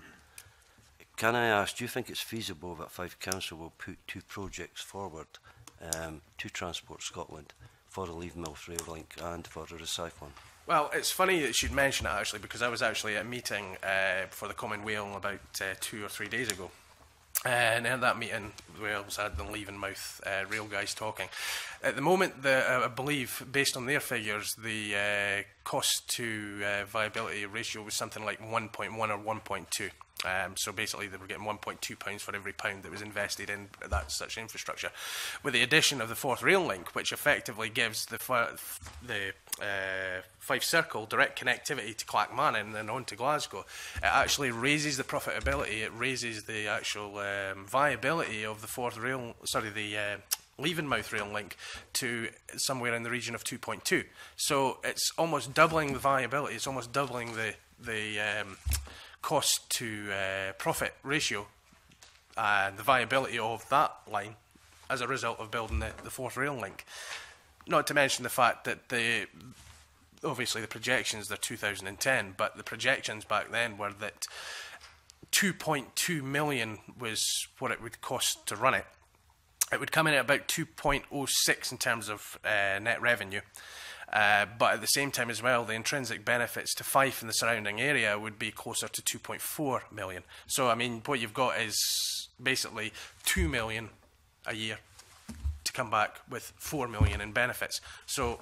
[SPEAKER 4] Can I ask, do you think it's feasible that Fife Council will put two projects forward um, to Transport Scotland for the Leavenmouth rail link and for the Rosyth one?
[SPEAKER 11] Well, it's funny that you should mention it, actually, because I was actually at a meeting uh, for the Commonweal about uh, two or three days ago. Uh, and in that meeting, Wales had the Leavenmouth uh, rail guys talking. At the moment, the, uh, I believe, based on their figures, the uh, cost to uh, viability ratio was something like one point one or one point two. Um, so basically, they were getting one point two pounds for every pound that was invested in that such infrastructure. With the addition of the fourth rail link, which effectively gives the the uh, Fife Circle direct connectivity to Clackmannan and then on to Glasgow, it actually raises the profitability. It raises the actual um, viability of the fourth rail. Sorry, the uh, Leavenmouth rail link to somewhere in the region of two point two. So it's almost doubling the viability. It's almost doubling the the um, cost to uh, profit ratio and the viability of that line as a result of building the, the fourth rail link. Not to mention the fact that the obviously the projections, they're two thousand ten, but the projections back then were that two point two million was what it would cost to run it. It would come in at about two point oh six in terms of uh, net revenue. Uh, but at the same time as well, the intrinsic benefits to Fife and the surrounding area would be closer to two point four million. So, I mean, what you've got is basically two million a year to come back with four million in benefits. So,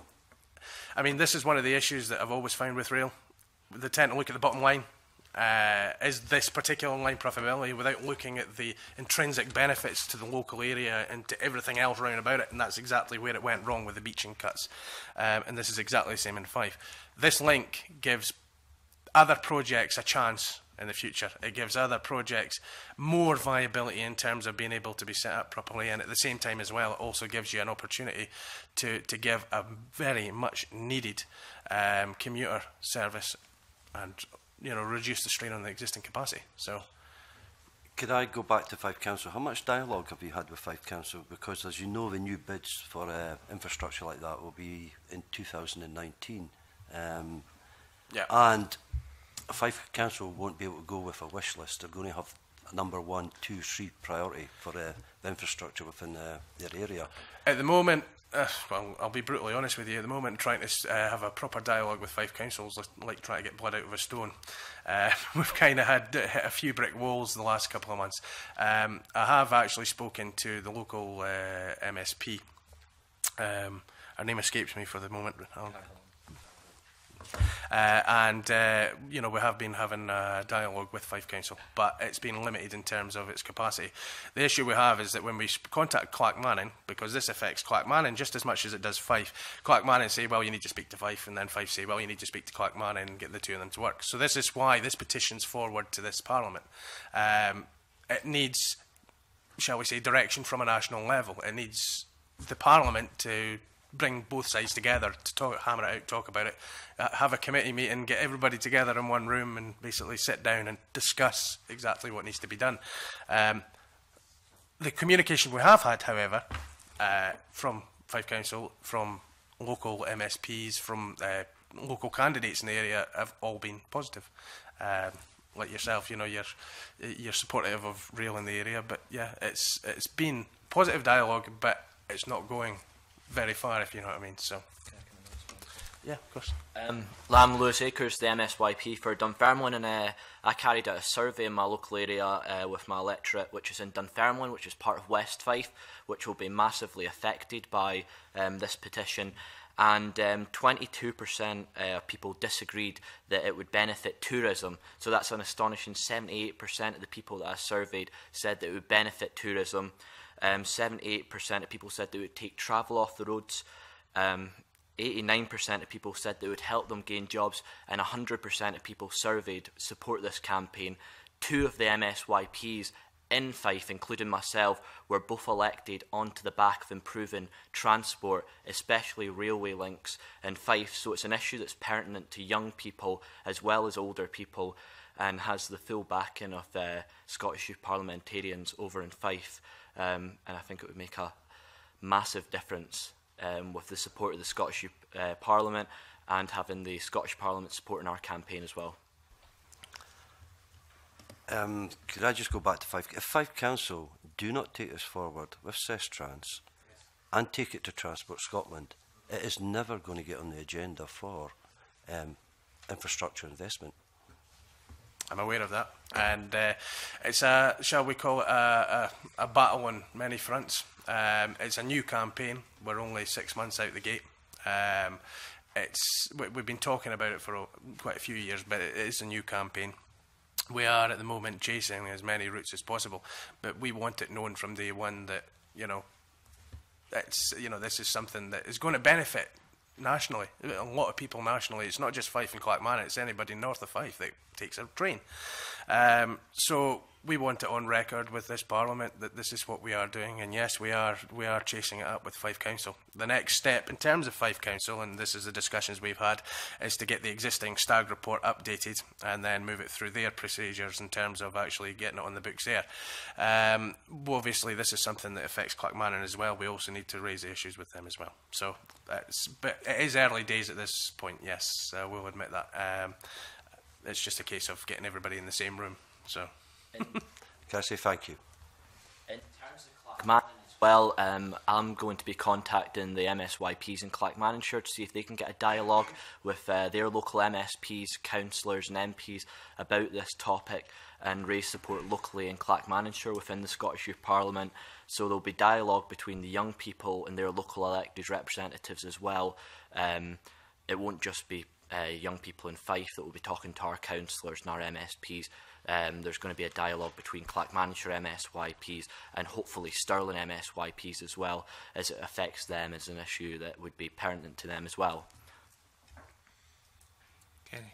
[SPEAKER 11] I mean, this is one of the issues that I've always found with rail. They tend to look at the bottom line. Uh, is this particular line profitability without looking at the intrinsic benefits to the local area and to everything else round about it, and that's exactly where it went wrong with the beaching cuts. Um, and this is exactly the same in Fife. This link gives other projects a chance in the future. It gives other projects more viability in terms of being able to be set up properly, and at the same time as well, it also gives you an opportunity to, to give a very much needed um, commuter service and you know, reduce the strain on the existing capacity. So,
[SPEAKER 4] could I go back to Fife Council? How much dialogue have you had with Fife Council? Because, as you know, the new bids for uh, infrastructure like that will be in two thousand nineteen. Um,
[SPEAKER 11] yeah.
[SPEAKER 4] And Fife Council won't be able to go with a wish list. They're going to have a number one, two, three priority for uh, the infrastructure within uh, their area.
[SPEAKER 11] At the moment, Uh, well, I'll be brutally honest with you. At the moment, trying to uh, have a proper dialogue with Fife Councils, like trying to get blood out of a stone. Uh, we've kind of had uh, hit a few brick walls the last couple of months. Um, I have actually spoken to the local uh, M S P. Um, her name escapes me for the moment. I'll Uh, and, uh, you know, we have been having a dialogue with Fife Council, but it's been limited in terms of its capacity. The issue we have is that when we contact Clackmannan, because this affects Clackmannan just as much as it does Fife, Clackmannan say, well, you need to speak to Fife, and then Fife say, well, you need to speak to Clackmannan and get the two of them to work. So this is why this petition's forward to this Parliament. Um, it needs, shall we say, direction from a national level. It needs the Parliament to bring both sides together to talk, hammer it out, talk about it, uh, have a committee meeting, get everybody together in one room and basically sit down and discuss exactly what needs to be done. Um, the communication we have had, however, uh, from Fife Council, from local M S Ps, from uh, local candidates in the area have all been positive. Um, like yourself, you know, you're you're supportive of rail in the area, but yeah, it's it's been positive dialogue, but it's not going very far, if you know what I mean. So, yeah, of course.
[SPEAKER 12] Um, Lam Lewis Akers, the M S Y P for Dunfermline, and uh, I carried out a survey in my local area uh, with my electorate, which is in Dunfermline, which is part of West Fife, which will be massively affected by um, this petition. And um, twenty-two percent uh, of people disagreed that it would benefit tourism. So that's an astonishing seventy-eight percent of the people that I surveyed said that it would benefit tourism. Um, seventy-eight percent of people said that it would take travel off the roads. Um, eighty-nine percent of people said that it would help them gain jobs. And one hundred percent of people surveyed support this campaign. Two of the M S Y Ps in Fife, including myself, were both elected onto the back of improving transport, especially railway links in Fife. So it's an issue that's pertinent to young people as well as older people, and has the full backing of uh, Scottish Youth parliamentarians over in Fife. Um, and I think it would make a massive difference um, with the support of the Scottish uh, Parliament and having the Scottish Parliament supporting our campaign as well.
[SPEAKER 4] Um, could I just go back to Fife? If Fife Council do not take this forward with Sestrans and take it to Transport Scotland, it is never going to get on the agenda for um, infrastructure investment.
[SPEAKER 11] I'm aware of that, and uh, it's a, shall we call it a, a, a battle on many fronts. Um, it's a new campaign. We're only six months out the gate. Um, it's we, we've been talking about it for a, quite a few years, but it is a new campaign. We are at the moment chasing as many routes as possible, but we want it known from day one that, you know, it's, you know, this is something that is going to benefit nationally. A lot of people nationally. It's not just Fife and Clackmannan, it's anybody north of Fife that takes a train. Um, so we want it on record with this Parliament that this is what we are doing, and yes, we are we are chasing it up with Fife Council. The next step in terms of Fife Council, and this is the discussions we've had, is to get the existing stag report updated and then move it through their procedures in terms of actually getting it on the books there. Um, obviously, this is something that affects Clackmannan as well. We also need to raise the issues with them as well. So, it's, but it is early days at this point, yes, uh, we'll admit that. Um, it's just a case of getting everybody in the same room. So.
[SPEAKER 4] Can I say thank you?
[SPEAKER 12] In terms of Clackmannan as well, um, I'm going to be contacting the M S Y Ps in Clackmannanshire to see if they can get a dialogue with uh, their local M S Ps, councillors and M Ps about this topic and raise support locally in Clackmannanshire within the Scottish Youth Parliament. So there will be dialogue between the young people and their local elected representatives as well. Um, it won't just be uh, young people in Fife that will be talking to our councillors and our M S Ps. Um, there's going to be a dialogue between Clackmannanshire M S Y Ps and hopefully Stirling M S Y Ps as well, as it affects them as an issue that would be pertinent to them as well.
[SPEAKER 7] Kenny?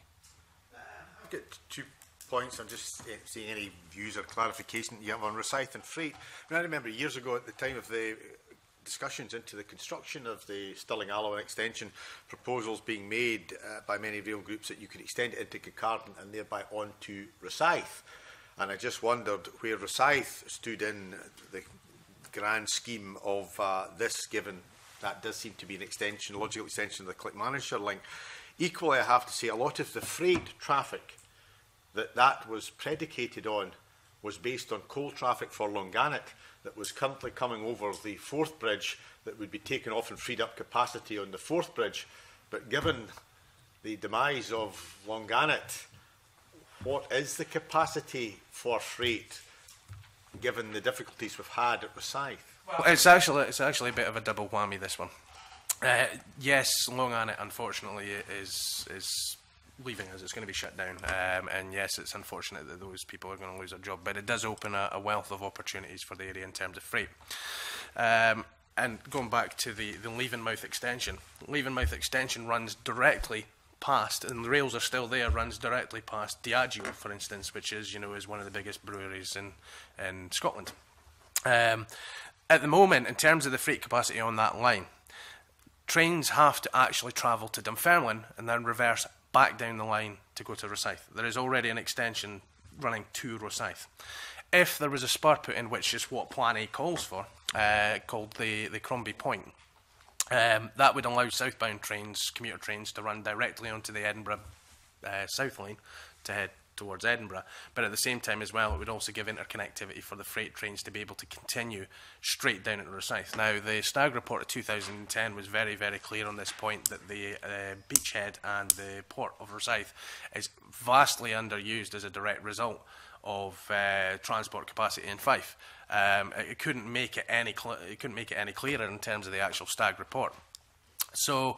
[SPEAKER 7] I've got two points. I'm just uh, seeing any views or clarification you have on Rosyth and Freight. I mean, I remember years ago at the time of the discussions into the construction of the Stirling-Allowan extension, proposals being made uh, by many rail groups that you could extend it into Kincardine and thereby on to Rosyth. And I just wondered where Rosyth stood in the grand scheme of uh, this, given that does seem to be an extension, logical extension of the Clackmannanshire link. Equally, I have to say, a lot of the freight traffic that that was predicated on was based on coal traffic for Longannet that was currently coming over the Forth Bridge that would be taken off and freed up capacity on the Forth Bridge. But given the demise of Longannet, what is the capacity for freight, given the difficulties we've had at Rosyth?
[SPEAKER 11] Well, it's actually it's actually a bit of a double whammy, this one. Uh, yes, Longannet, unfortunately, is is leaving us. It's going to be shut down. Um, and yes, it's unfortunate that those people are going to lose their job, but it does open a, a wealth of opportunities for the area in terms of freight. Um, and going back to the, the Leavenmouth extension, Leavenmouth extension runs directly past, and the rails are still there, runs directly past Diageo, for instance, which is, you know, is one of the biggest breweries in, in Scotland. Um, at the moment, in terms of the freight capacity on that line, trains have to actually travel to Dunfermline and then reverse back down the line to go to Rosyth. There is already an extension running to Rosyth. If there was a spur put in, which is what Plan A calls for, uh, called the, the Crombie Point, um, that would allow southbound trains, commuter trains, to run directly onto the Edinburgh uh, South Line to head towards Edinburgh, but at the same time as well it would also give interconnectivity for the freight trains to be able to continue straight down into Rosyth. Now, the Stag report of two thousand ten was very, very clear on this point, that the uh, beachhead and the port of Rosyth is vastly underused as a direct result of uh, transport capacity in Fife. Um, it, it couldn't make it any cl it couldn't make it any clearer in terms of the actual Stag report. So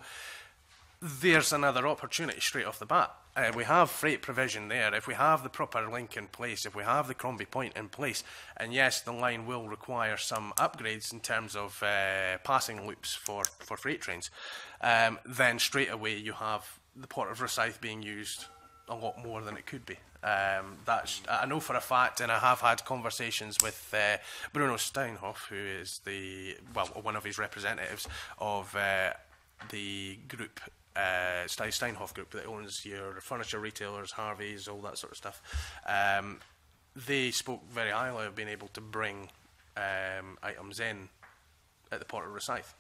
[SPEAKER 11] there's another opportunity straight off the bat. Uh, we have freight provision there. If we have the proper link in place, if we have the Crombie Point in place, and yes, the line will require some upgrades in terms of uh, passing loops for, for freight trains, um, then straight away you have the Port of Rosyth being used a lot more than it could be. Um, that's, I know for a fact, and I have had conversations with uh, Bruno Steinhoff, who is the, well, one of his representatives of uh, the group, Uh, Steinhoff Group, that owns your furniture retailers, Harvey's, all that sort of stuff. Um, they spoke very highly of being able to bring um, items in at the Port of Rosyth.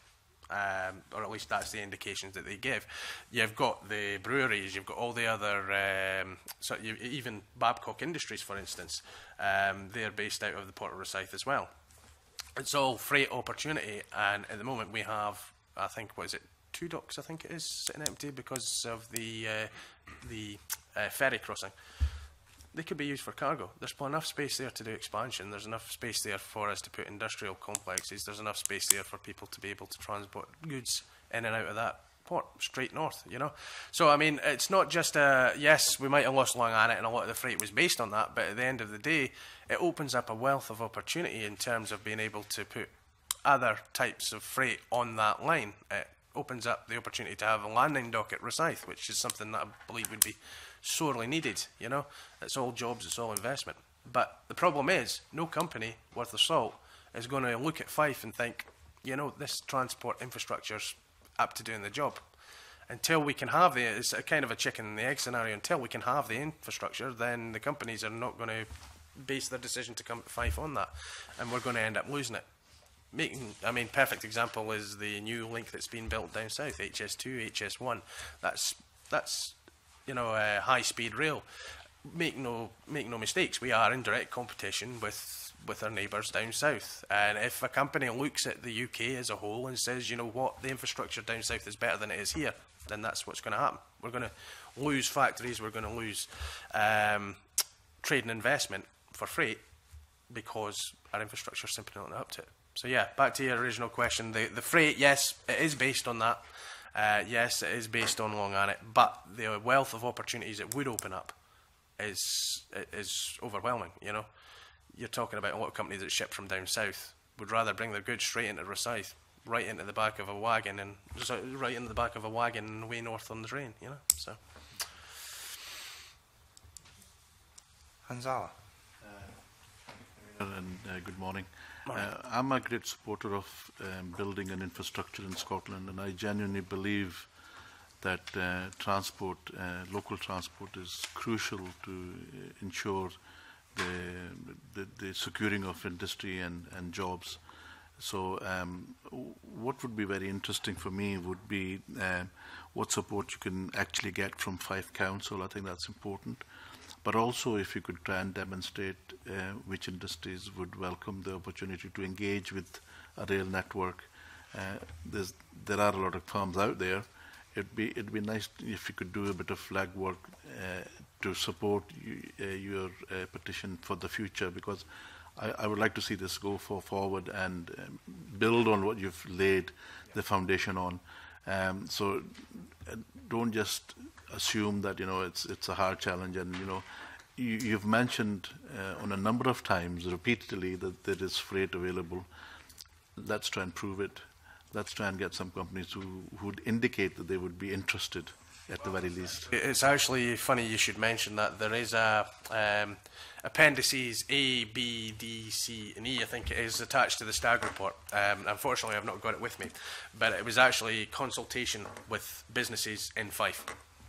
[SPEAKER 11] Um, or at least that's the indications that they give. You've got the breweries, you've got all the other, um, so you, even Babcock Industries, for instance, um, they're based out of the Port of Rosyth as well. It's all freight opportunity, and at the moment we have, I think, what is it, two docks, I think it is, sitting empty because of the, uh, the uh, ferry crossing. They could be used for cargo. There's enough space there to do expansion. There's enough space there for us to put industrial complexes. There's enough space there for people to be able to transport goods in and out of that port, straight north, you know. So, I mean, it's not just a, yes, we might have lost Long Annet and a lot of the freight was based on that, but at the end of the day, it opens up a wealth of opportunity in terms of being able to put other types of freight on that line. It opens up the opportunity to have a landing dock at Rosyth, which is something that I believe would be sorely needed, you know. It's all jobs, it's all investment. But the problem is, no company worth of salt is going to look at Fife and think, you know, this transport infrastructure's up to doing the job. Until we can have the, it's a kind of a chicken and the egg scenario, until we can have the infrastructure, then the companies are not going to base their decision to come to Fife on that. And we're going to end up losing it. Making, I mean, perfect example is the new link that's been built down south, H S two, H S one. That's, that's, you know, uh, high-speed rail. Make no, make no mistakes. We are in direct competition with with our neighbours down south. And if a company looks at the U K as a whole and says, you know what, the infrastructure down south is better than it is here, then that's what's going to happen. We're going to lose factories. We're going to lose um, trade and investment for freight because our infrastructure is simply not up to it. So yeah, back to your original question. The the freight, yes, it is based on that. Uh, yes, it is based on Long Annet, but the wealth of opportunities it would open up is is overwhelming. You know, you're talking about a lot of companies that ship from down south would rather bring their goods straight into Rosyth, right into the back of a wagon, and so right into the back of a wagon and way north on the train. You know, so.
[SPEAKER 1] Hanzala.
[SPEAKER 2] Uh, and uh, good morning. Uh, I'm a great supporter of um, building an infrastructure in Scotland, and I genuinely believe that uh, transport, uh, local transport, is crucial to uh, ensure the, the, the securing of industry and, and jobs. So um, what would be very interesting for me would be uh, what support you can actually get from Fife Council. I think that's important. But also if you could try and demonstrate uh, which industries would welcome the opportunity to engage with a rail network. Uh, there's, there are a lot of firms out there. It'd be, it'd be nice if you could do a bit of flag work uh, to support you, uh, your uh, petition for the future, because I, I would like to see this go for forward and um, build on what you've laid the foundation on. Um, so uh, don't just assume that, you know, it's it's a hard challenge, and you know you, you've mentioned uh, on a number of times repeatedly that there is freight available. Let's try and prove it. Let's try and get some companies who, who would indicate that they would be interested at the very least.
[SPEAKER 11] It's actually funny you should mention that. There is a um, appendices A, B, D, C and E, I think it is, attached to the Stag report. Um, unfortunately I've not got it with me, but it was actually consultation with businesses in Fife.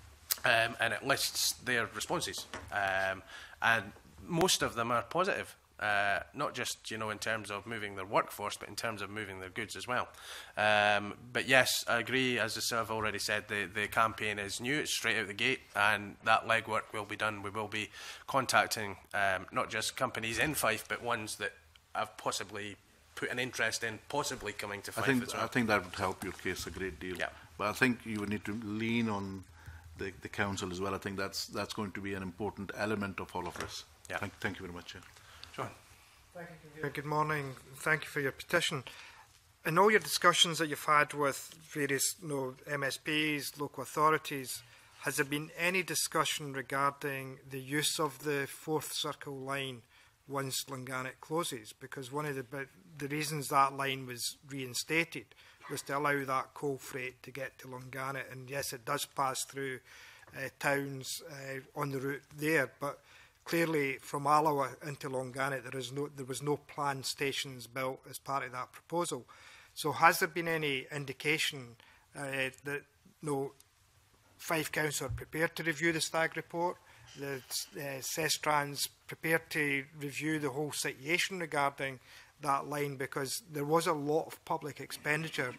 [SPEAKER 11] Um, and it lists their responses, um, and most of them are positive, uh, not just, you know, in terms of moving their workforce, but in terms of moving their goods as well. Um, but yes, I agree, as I've already said, the, the campaign is new, it's straight out the gate, and that legwork will be done. We will be contacting um, not just companies in Fife, but ones that have possibly put an interest in possibly coming to Fife
[SPEAKER 2] I think,
[SPEAKER 11] as well.
[SPEAKER 2] I think that would help your case a great deal.
[SPEAKER 11] Yeah.
[SPEAKER 2] But I think you would need to lean on The, the council as well. I think that's that's going to be an important element of all of this.
[SPEAKER 11] Yeah.
[SPEAKER 2] Thank, thank you very much, Chair.
[SPEAKER 11] Sure.
[SPEAKER 6] Thank you. Good morning. Thank you for your petition. In all your discussions that you've had with various, you know, M S Ps, local authorities, has there been any discussion regarding the use of the Fourth Circle line once Lungannet closes? Because one of the, the reasons that line was reinstated was to allow that coal freight to get to Lungannet, and yes, it does pass through uh, towns uh, on the route there, but clearly from Alloa into Lungannet there is no there was no planned stations built as part of that proposal. So has there been any indication uh, that no Fife Council are prepared to review the Stag report, that uh, Sestrans prepared to review the whole situation regarding that line, because there was a lot of public expenditure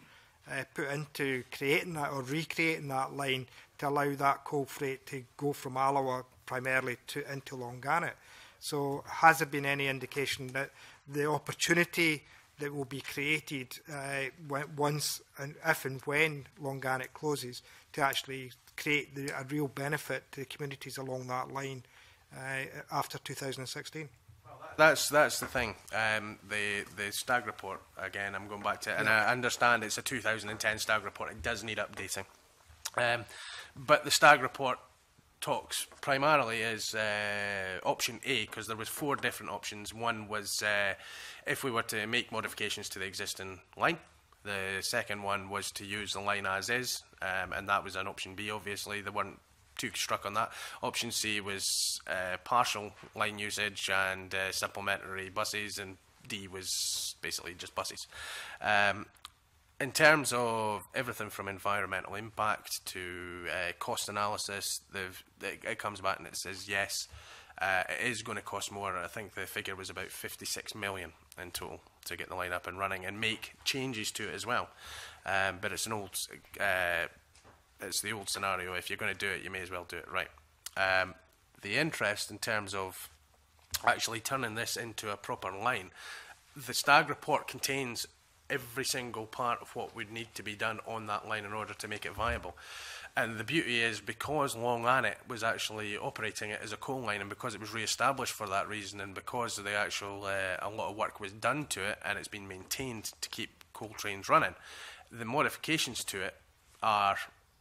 [SPEAKER 6] uh, put into creating that or recreating that line to allow that coal freight to go from Alloa primarily to into Longannet. So has there been any indication that the opportunity that will be created uh, when, once and if and when Longannet closes to actually create the, a real benefit to the communities along that line uh, after two thousand sixteen?
[SPEAKER 11] That's that's the thing. Um, the the Stag report, again, I'm going back to it, and I understand it's a two thousand ten Stag report. It does need updating. Um, but the Stag report talks primarily is uh, option A, because there was four different options. One was uh, if we were to make modifications to the existing line. The second one was to use the line as is, um, and that was an option B, obviously. They weren't too struck on that. Option C was uh, partial line usage and uh, supplementary buses, and D was basically just buses. Um, in terms of everything from environmental impact to uh, cost analysis, it, it comes back and it says yes, uh, it is going to cost more. I think the figure was about fifty-six million in total to get the line up and running and make changes to it as well. Um, but it's an old uh, it's the old scenario. If you're going to do it, you may as well do it right. Um, the interest in terms of actually turning this into a proper line, the Stag report contains every single part of what would need to be done on that line in order to make it viable. And the beauty is, because Longannet was actually operating it as a coal line, and because it was re-established for that reason, and because the actual uh, a lot of work was done to it, and it's been maintained to keep coal trains running, the modifications to it are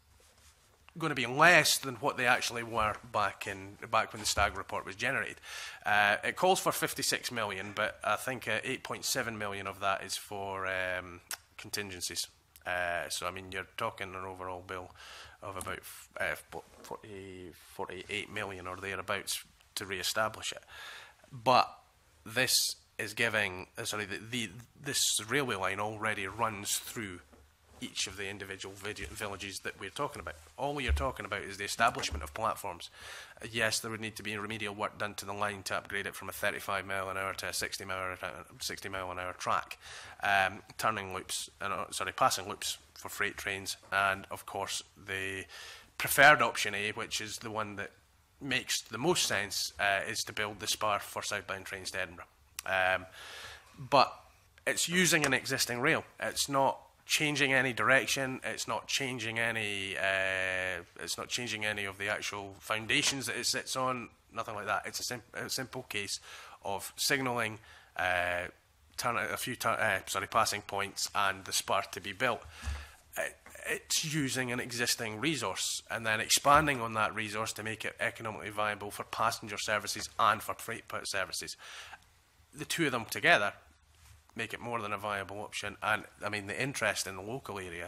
[SPEAKER 11] going to be less than what they actually were back in back when the Stag report was generated. Uh, it calls for fifty-six million, but I think uh, eight point seven million of that is for um, contingencies. Uh, so I mean, you're talking an overall bill of about uh, forty, forty-eight million or thereabouts to re-establish it. But this is giving uh, sorry the, the this railway line already runs through each of the individual villages that we're talking about. All you're talking about is the establishment of platforms. Uh, yes, there would need to be remedial work done to the line to upgrade it from a thirty-five mile an hour to a sixty mile an hour track. Um, turning loops, uh, sorry, passing loops for freight trains, and of course the preferred option A, which is the one that makes the most sense, uh, is to build the spar for southbound trains to Edinburgh. Um, but it's using an existing rail. It's not changing any direction. It's not changing any. Uh, it's not changing any of the actual foundations that it sits on. Nothing like that. It's a, sim a simple case of signalling, uh, turn a few tur uh, sorry passing points, and the spar to be built. It, it's using an existing resource and then expanding on that resource to make it economically viable for passenger services and for freight services. The two of them together make it more than a viable option. And I mean, the interest in the local area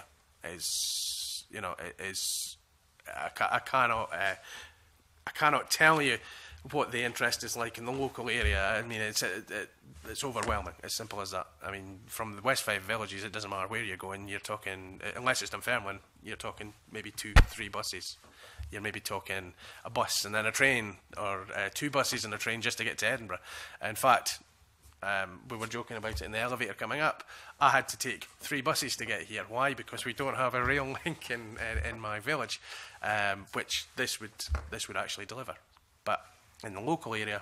[SPEAKER 11] is, you know, is I, ca I cannot uh, I cannot tell you what the interest is like in the local area. I mean, it's it, it, it's overwhelming. As simple as that. I mean, from the West Five villages, it doesn't matter where you're going. You're talking, unless it's Dunfermline, you're talking maybe two, three buses. You're maybe talking a bus and then a train, or uh, two buses and a train just to get to Edinburgh. In fact, Um, we were joking about it in the elevator coming up. I had to take three buses to get here. Why? Because we don't have a rail link in in, in my village, um, which this would this would actually deliver. But in the local area,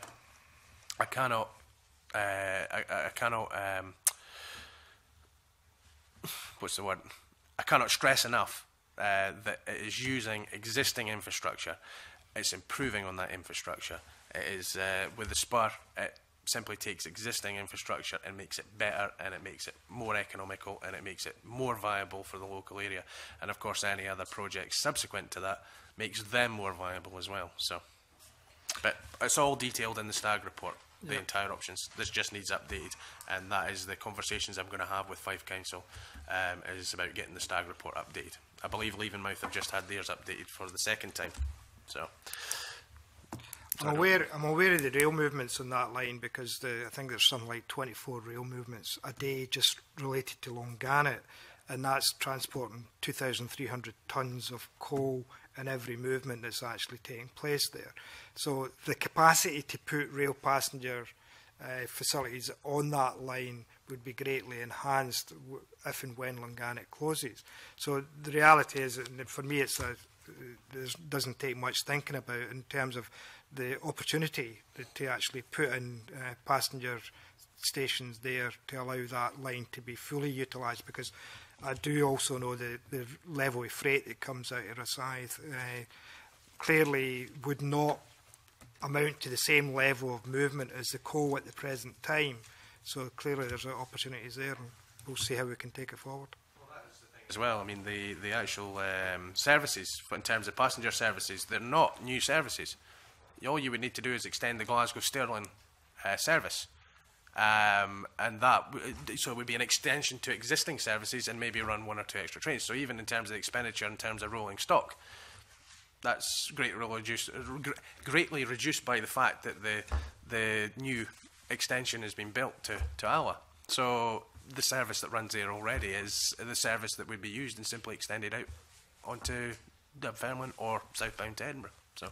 [SPEAKER 11] I cannot uh, I, I cannot um, what's the word? I cannot stress enough uh, that it is using existing infrastructure. It's improving on that infrastructure. It is uh, with the spar. It, simply takes existing infrastructure and makes it better, and it makes it more economical, and it makes it more viable for the local area. And of course, any other projects subsequent to that makes them more viable as well. So, but it's all detailed in the Stag report, the yeah. entire options. This just needs updated, and that is the conversations I'm going to have with Fife Council, um, is about getting the Stag report updated. I believe Leavenmouth have just had theirs updated for the second time. So.
[SPEAKER 6] I'm aware, I'm aware of the rail movements on that line, because the, I think there's something like twenty-four rail movements a day just related to Longannet, and that's transporting two thousand three hundred tonnes of coal in every movement that's actually taking place there. So the capacity to put rail passenger uh, facilities on that line would be greatly enhanced w if and when Lunganic closes. So the reality is, that for me, it's a, it doesn't take much thinking about in terms of the opportunity to actually put in uh, passenger stations there to allow that line to be fully utilised, because I do also know the, the level of freight that comes out of Rosyth uh, clearly would not amount to the same level of movement as the coal at the present time. So clearly there's opportunities there, and we'll see how we can take it forward.
[SPEAKER 11] As well, I mean, the, the actual um, services, in terms of passenger services, they're not new services. All you would need to do is extend the Glasgow-Stirling uh, service. Um, and that, so it would be an extension to existing services and maybe run one or two extra trains. So even in terms of expenditure, in terms of rolling stock, that's greatly reduced, greatly reduced by the fact that the, the new extension has been built to, to Ala. So the service that runs there already is the service that would be used and simply extended out onto Dunfermline or southbound to Edinburgh. So,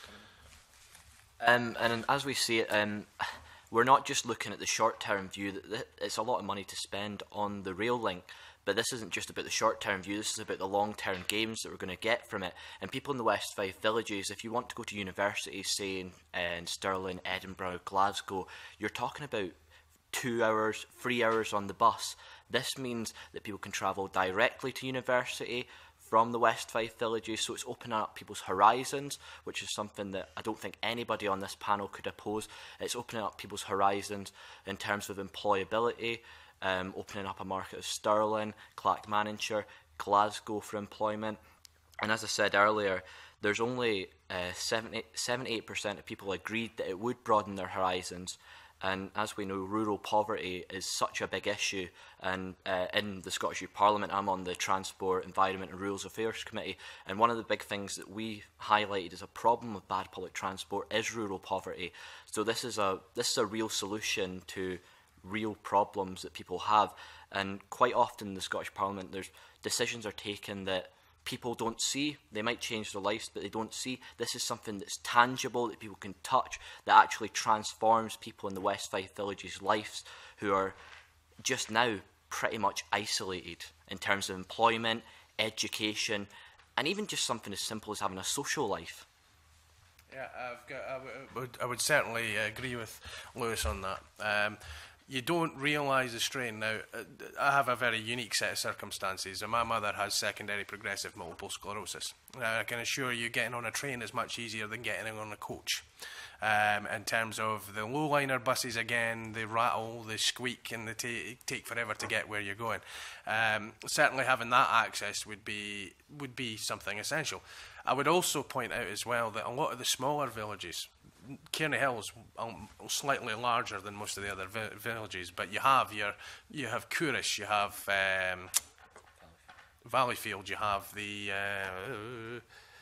[SPEAKER 12] um, and as we see it, um, we're not just looking at the short-term view. That it's a lot of money to spend on the rail link, but this isn't just about the short-term view. This is about the long-term gains that we're going to get from it. And people in the West Five villages, if you want to go to universities, say in, uh, in Stirling, Edinburgh, Glasgow, you're talking about two hours, three hours on the bus. This means that people can travel directly to university from the West Five villages, so it's opening up people's horizons, which is something that I don't think anybody on this panel could oppose. It's opening up people's horizons in terms of employability, um, opening up a market of Stirling, Clackmannanshire, Glasgow for employment. And as I said earlier, there's only uh, seventy-eight percent of people agreed that it would broaden their horizons. And as we know, rural poverty is such a big issue. And uh, in the Scottish Youth Parliament, I'm on the Transport, Environment and Rules Affairs Committee. And one of the big things that we highlighted as a problem with bad public transport is rural poverty. So this is a this is a real solution to real problems that people have. And quite often in the Scottish Parliament, there's decisions are taken that people don't see. They might change their lives, but they don't see. This is something that's tangible, that people can touch, that actually transforms people in the West Five villages' lives who are just now pretty much isolated in terms of employment, education, and even just something as simple as having a social life.
[SPEAKER 11] Yeah, I've got, I, would, I would certainly agree with Lewis on that. Um, You don't realise the strain. Now, I have a very unique set of circumstances. My mother has secondary progressive multiple sclerosis. Now, I can assure you getting on a train is much easier than getting on a coach. Um, in terms of the low-liner buses, again, they rattle, they squeak, and they ta take forever to get where you're going. Um, certainly having that access would be, would be something essential. I would also point out as well that a lot of the smaller villages, Cairney Hill is um, slightly larger than most of the other vi villages, but you have your, you have Courish, you have um, Valleyfield, you have the. Uh,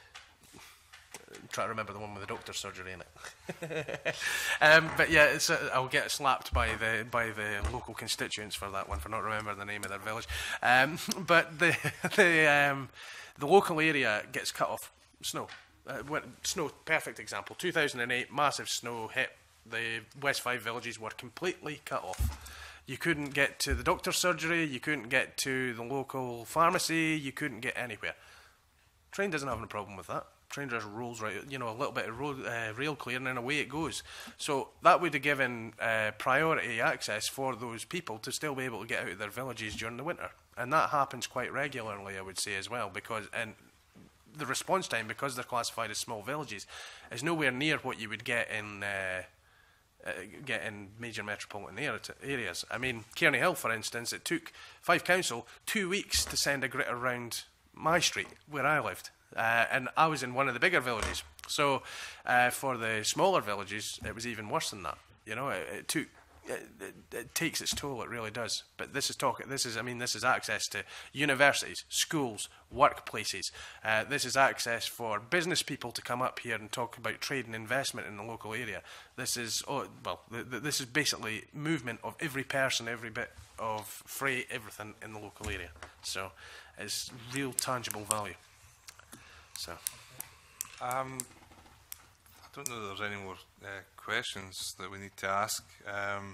[SPEAKER 11] I'm trying to remember the one with the doctor's surgery in it. um, but yeah, it's, uh, I'll get slapped by the by the local constituents for that one for not remembering the name of their village. Um, but the the um, the local area gets cut off snow. Uh, when, snow, perfect example. two thousand eight, massive snow hit. The West Five villages were completely cut off. You couldn't get to the doctor's surgery, you couldn't get to the local pharmacy, you couldn't get anywhere. Train doesn't have a problem with that. Train just rolls right, you know, a little bit of road, uh, rail clearing and away it goes. So that would have given uh, priority access for those people to still be able to get out of their villages during the winter. And that happens quite regularly, I would say, as well, because... and the response time, because they're classified as small villages, is nowhere near what you would get in uh, uh, get in major metropolitan areas. I mean, Cairney Hill, for instance, it took Fife Council two weeks to send a gritter around my street where I lived, uh, and I was in one of the bigger villages. So, uh, for the smaller villages, it was even worse than that. You know, it, it took. It, it, it takes its toll, it really does. But this is talk. This is, I mean, this is access to universities, schools, workplaces. Uh, this is access for business people to come up here and talk about trade and investment in the local area. This is, oh, well, th th this is basically movement of every person, every bit of freight, everything in the local area. So it's real tangible value. So,
[SPEAKER 1] um, don't know if there's any more uh, questions that we need to ask. Um,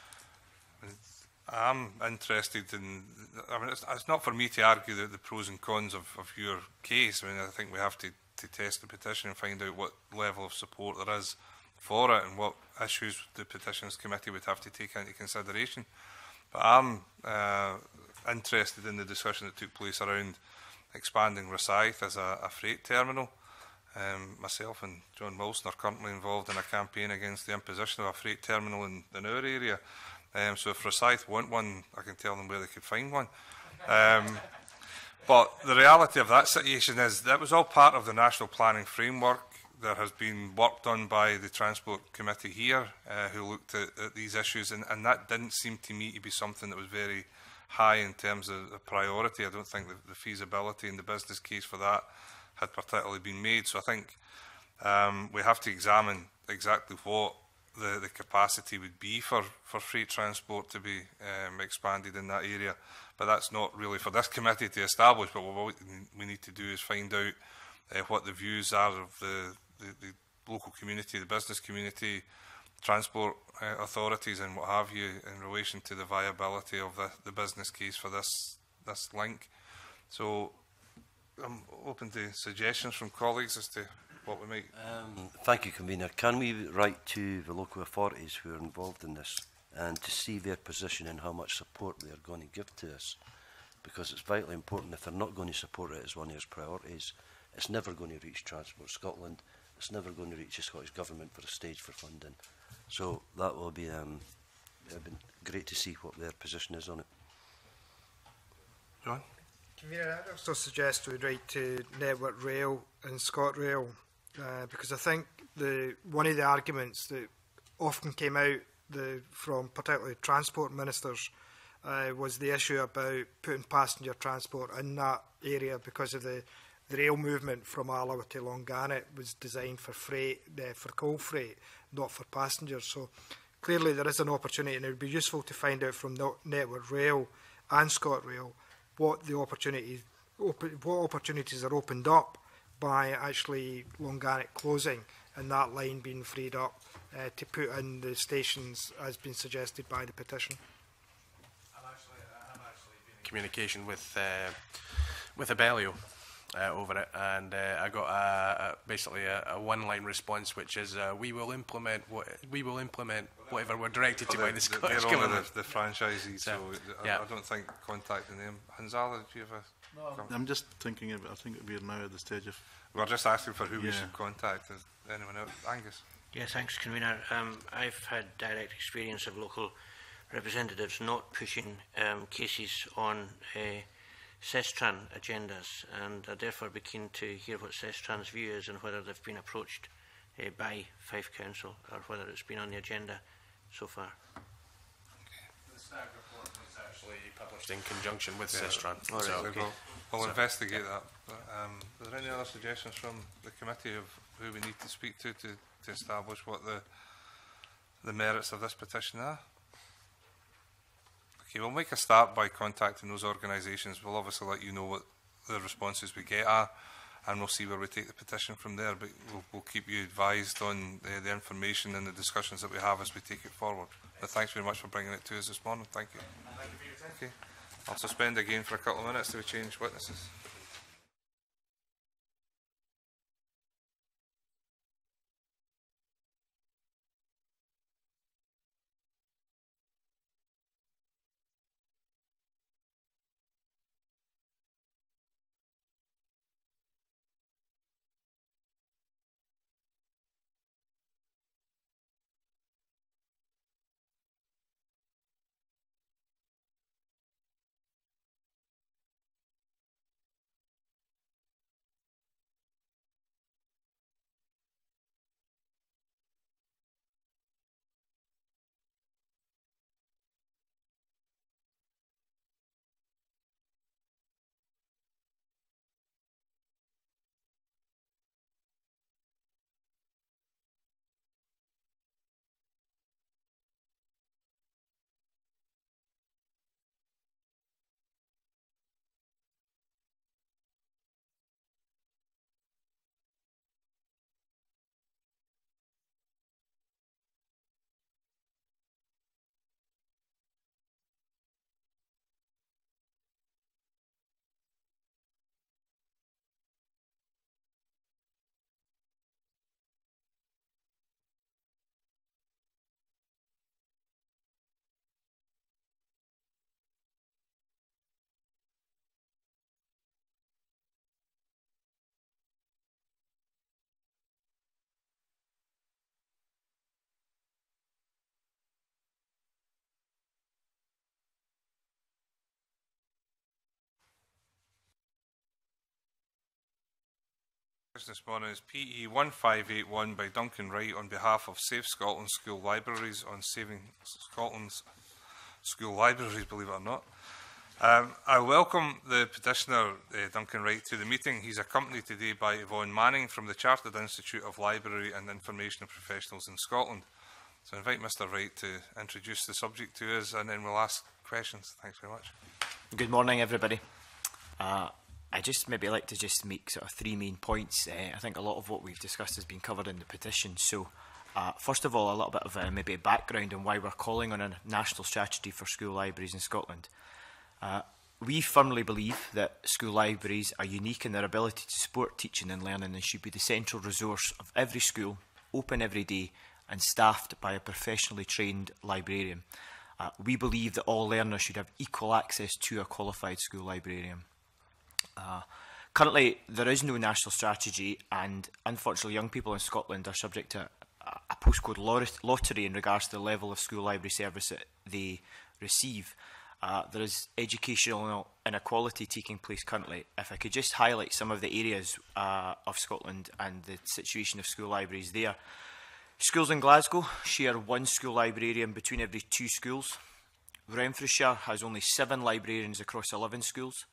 [SPEAKER 1] I'm interested in, I mean, it's, it's not for me to argue the, the pros and cons of, of your case. I mean, I think we have to, to test the petition and find out what level of support there is for it and what issues the Petitions Committee would have to take into consideration. But I'm uh, interested in the discussion that took place around expanding Rosyth as a, a freight terminal. Um, myself and John Wilson are currently involved in a campaign against the imposition of a freight terminal in, in our area. Um, so if Rosyth want one, I can tell them where they could find one. Um, but the reality of that situation is that was all part of the national planning framework. There has been work done by the Transport Committee here uh, who looked at, at these issues, and, and that didn't seem to me to be something that was very high in terms of the priority. I don't think the, the feasibility and the business case for that had particularly been made. So I think um, we have to examine exactly what the, the capacity would be for, for freight transport to be um, expanded in that area. But that's not really for this committee to establish, but what we need to do is find out uh, what the views are of the, the, the local community, the business community, transport uh, authorities and what have you in relation to the viability of the, the business case for this, this link. So I'm open to suggestions from colleagues as to what we might...
[SPEAKER 4] Um, thank you, Convener. Can we write to the local authorities who are involved in this and to see their position and how much support they are going to give to this? Because it's vitally important. If they're not going to support it as one of its priorities, it's never going to reach Transport Scotland. It's never going to reach the Scottish Government for a stage for funding. So that will be, um, it'd been great to see what their position is on it.
[SPEAKER 1] John?
[SPEAKER 6] Convener, I'd also suggest we write to Network Rail and ScotRail uh, because I think the one of the arguments that often came out the, from particularly transport ministers uh, was the issue about putting passenger transport in that area because of the, the rail movement from Alloa to Longannet was designed for freight, uh, for coal freight, not for passengers. So clearly there is an opportunity, and it would be useful to find out from no Network Rail and ScotRail what the opportunities, open, what opportunities are opened up by actually Longannet closing and that line being freed up uh, to put in the stations as been suggested by the petition.
[SPEAKER 11] I'm actually, I'm actually been in communication with uh, with Abellio uh, over it, and uh, I got a, a, basically a, a one-line response, which is uh, we will implement what we will implement whatever we're directed to
[SPEAKER 1] the,
[SPEAKER 11] by the Scottish
[SPEAKER 1] the,
[SPEAKER 11] Government.
[SPEAKER 1] The, the franchisee, so, so
[SPEAKER 11] yeah.
[SPEAKER 1] I, I don't think contacting them. Hanzala, do you have a?
[SPEAKER 2] No, I'm just thinking. Of, I think we're now at the stage of.
[SPEAKER 1] We're just asking for who
[SPEAKER 2] yeah.
[SPEAKER 1] we should contact. Is anyone else? Angus.
[SPEAKER 5] Yeah, thanks, Convener. Um, I've had direct experience of local representatives not pushing um, cases on uh, Sestran agendas, and I'd therefore be keen to hear what Sestran's view is and whether they've been approached uh, by Fife Council or whether it's been on the agenda so far.
[SPEAKER 11] The stag report was actually published in conjunction with
[SPEAKER 1] yeah.
[SPEAKER 11] Sestran.
[SPEAKER 1] All right,
[SPEAKER 11] so,
[SPEAKER 1] so
[SPEAKER 11] okay.
[SPEAKER 1] we'll, we'll
[SPEAKER 11] so,
[SPEAKER 1] investigate yeah. that. But, um, are there any other suggestions from the committee of who we need to speak to to, to establish what the the merits of this petition are? Okay, we'll make a start by contacting those organisations. We'll obviously let you know what the responses we get are, and we'll see where we take the petition from there. But we'll, we'll keep you advised on uh, the information and the discussions that we have as we take it forward. But thanks very much for bringing it to us this morning. Thank you.
[SPEAKER 11] Thank you for your time.
[SPEAKER 1] Okay, I'll suspend again for a couple of minutes to change witnesses. question this morning is P E one five eight one by Duncan Wright on behalf of Safe Scotland School Libraries on saving Scotland's school libraries, believe it or not. Um, I welcome the petitioner, uh, Duncan Wright, to the meeting. He's accompanied today by Yvonne Manning from the Chartered Institute of Library and Information Professionals in Scotland. So I invite Mr Wright to introduce the subject to us, and then we'll ask questions. Thanks very much.
[SPEAKER 13] Good morning, everybody. Uh, I just maybe like to just make sort of three main points. Uh, I think a lot of what we've discussed has been covered in the petition. So, uh, first of all, a little bit of uh, maybe a background on why we're calling on a national strategy for school libraries in Scotland. Uh, we firmly believe that school libraries are unique in their ability to support teaching and learning and should be the central resource of every school, open every day and staffed by a professionally trained librarian. Uh, we believe that all learners should have equal access to a qualified school librarian. Uh, currently, there is no national strategy, and unfortunately young people in Scotland are subject to a, a postcode lottery in regards to the level of school library service that they receive. Uh, there is educational inequality taking place currently. If I could just highlight some of the areas uh, of Scotland and the situation of school libraries there. Schools in Glasgow share one school librarian between every two schools. Renfrewshire has only seven librarians across eleven schools.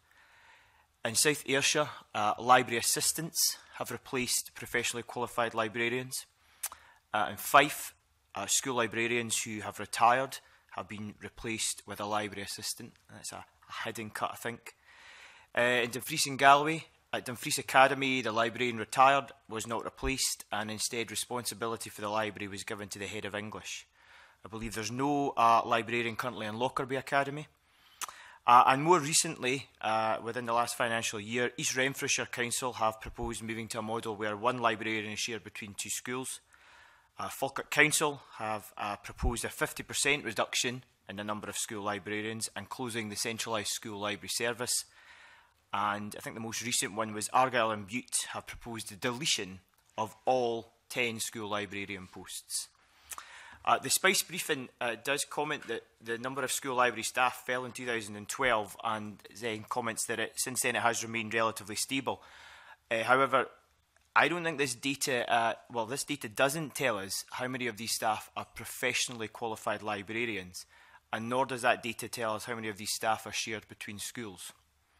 [SPEAKER 13] In South Ayrshire, uh, library assistants have replaced professionally qualified librarians. Uh, in Fife, uh, school librarians who have retired have been replaced with a library assistant. That's a, a hidden cut, I think. Uh, in Dumfries and Galloway, at Dumfries Academy, the librarian retired, was not replaced, and instead responsibility for the library was given to the head of English. I believe there's no uh, librarian currently in Lockerbie Academy. Uh, and more recently, uh, within the last financial year, East Renfrewshire Council have proposed moving to a model where one librarian is shared between two schools. Uh, Falkirk Council have uh, proposed a fifty percent reduction in the number of school librarians and closing the centralised school library service. And I think the most recent one was Argyll and Bute have proposed the deletion of all ten school librarian posts. Uh, the Spice briefing uh, does comment that the number of school library staff fell in two thousand twelve, and then comments that it, since then it has remained relatively stable. Uh, however, I don't think this data, uh, well, this data doesn't tell us how many of these staff are professionally qualified librarians, and nor does that data tell us how many of these staff are shared between schools.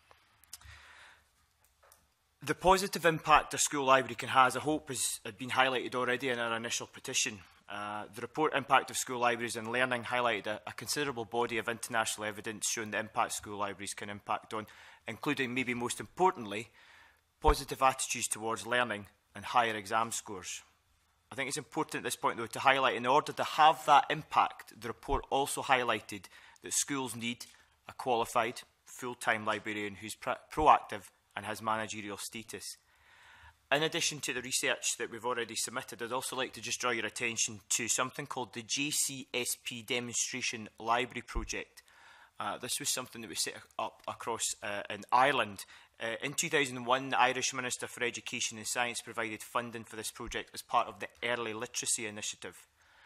[SPEAKER 13] The positive impact a school library can have, I hope, has been highlighted already in our initial petition. Uh, the report Impact of School Libraries and Learning highlighted a, a considerable body of international evidence showing the impact school libraries can impact on, including, maybe most importantly, positive attitudes towards learning and higher exam scores. I think it's important at this point, though, to highlight, in order to have that impact, the report also highlighted that schools need a qualified, full-time librarian who's pro proactive and has managerial status. In addition to the research that we've already submitted, I'd also like to just draw your attention to something called the J C S P Demonstration Library Project. Uh, this was something that was set up across uh, in Ireland. Uh, in two thousand one, the Irish Minister for Education and Science provided funding for this project as part of the Early Literacy Initiative.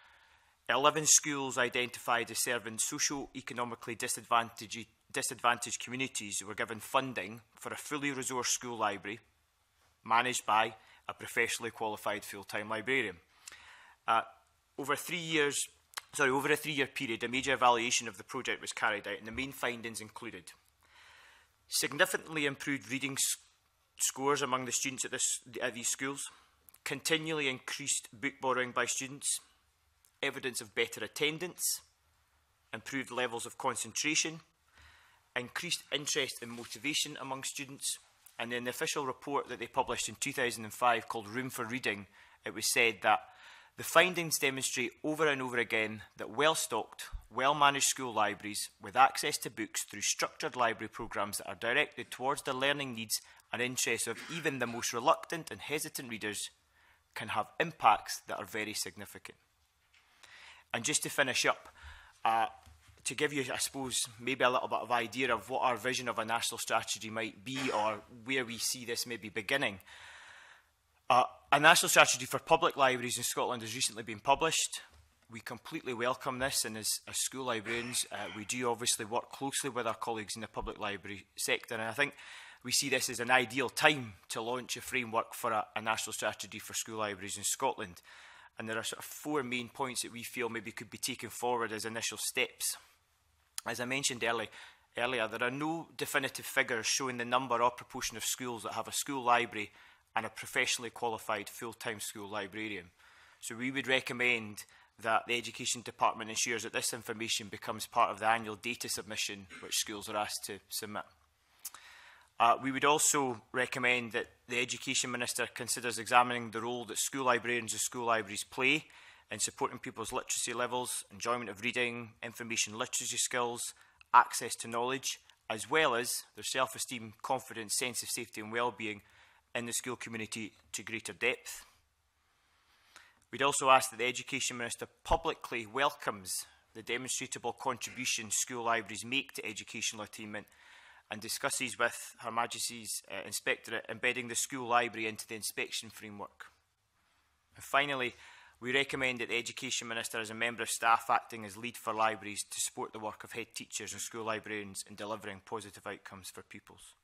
[SPEAKER 13] Eleven schools identified as serving socio-economically disadvantaged, disadvantaged communities were given funding for a fully resourced school library managed by a professionally qualified full-time librarian. Uh, over three years, sorry, over a three-year period, a major evaluation of the project was carried out, and the main findings included significantly improved reading scores among the students at, this, at these schools, continually increased book borrowing by students, evidence of better attendance, improved levels of concentration, increased interest and motivation among students. And in the official report that they published in two thousand five called Room for Reading, it was said that the findings demonstrate over and over again that well-stocked, well-managed school libraries with access to books through structured library programmes that are directed towards the learning needs and interests of even the most reluctant and hesitant readers can have impacts that are very significant. And just to finish up, uh, to give you, I suppose, maybe a little bit of idea of what our vision of a national strategy might be, or where we see this maybe beginning. Uh, a national strategy for public libraries in Scotland has recently been published. We completely welcome this, and as, as school librarians, uh, we do obviously work closely with our colleagues in the public library sector. And I think we see this as an ideal time to launch a framework for a, a national strategy for school libraries in Scotland. And there are sort of four main points that we feel maybe could be taken forward as initial steps. As I mentioned early, earlier, there are no definitive figures showing the number or proportion of schools that have a school library and a professionally qualified full-time school librarian. So we would recommend that the Education Department ensures that this information becomes part of the annual data submission which schools are asked to submit. Uh, we would also recommend that the Education Minister considers examining the role that school librarians and school libraries play in supporting people's literacy levels, enjoyment of reading, information literacy skills, access to knowledge, as well as their self-esteem, confidence, sense of safety and well-being in the school community to greater depth. We'd also ask that the Education Minister publicly welcomes the demonstrable contribution school libraries make to educational attainment and discusses with Her Majesty's uh, Inspectorate embedding the school library into the inspection framework. And finally, we recommend that the Education Minister, as a member of staff acting as lead for libraries, to support the work of head teachers and school librarians in delivering positive outcomes for pupils.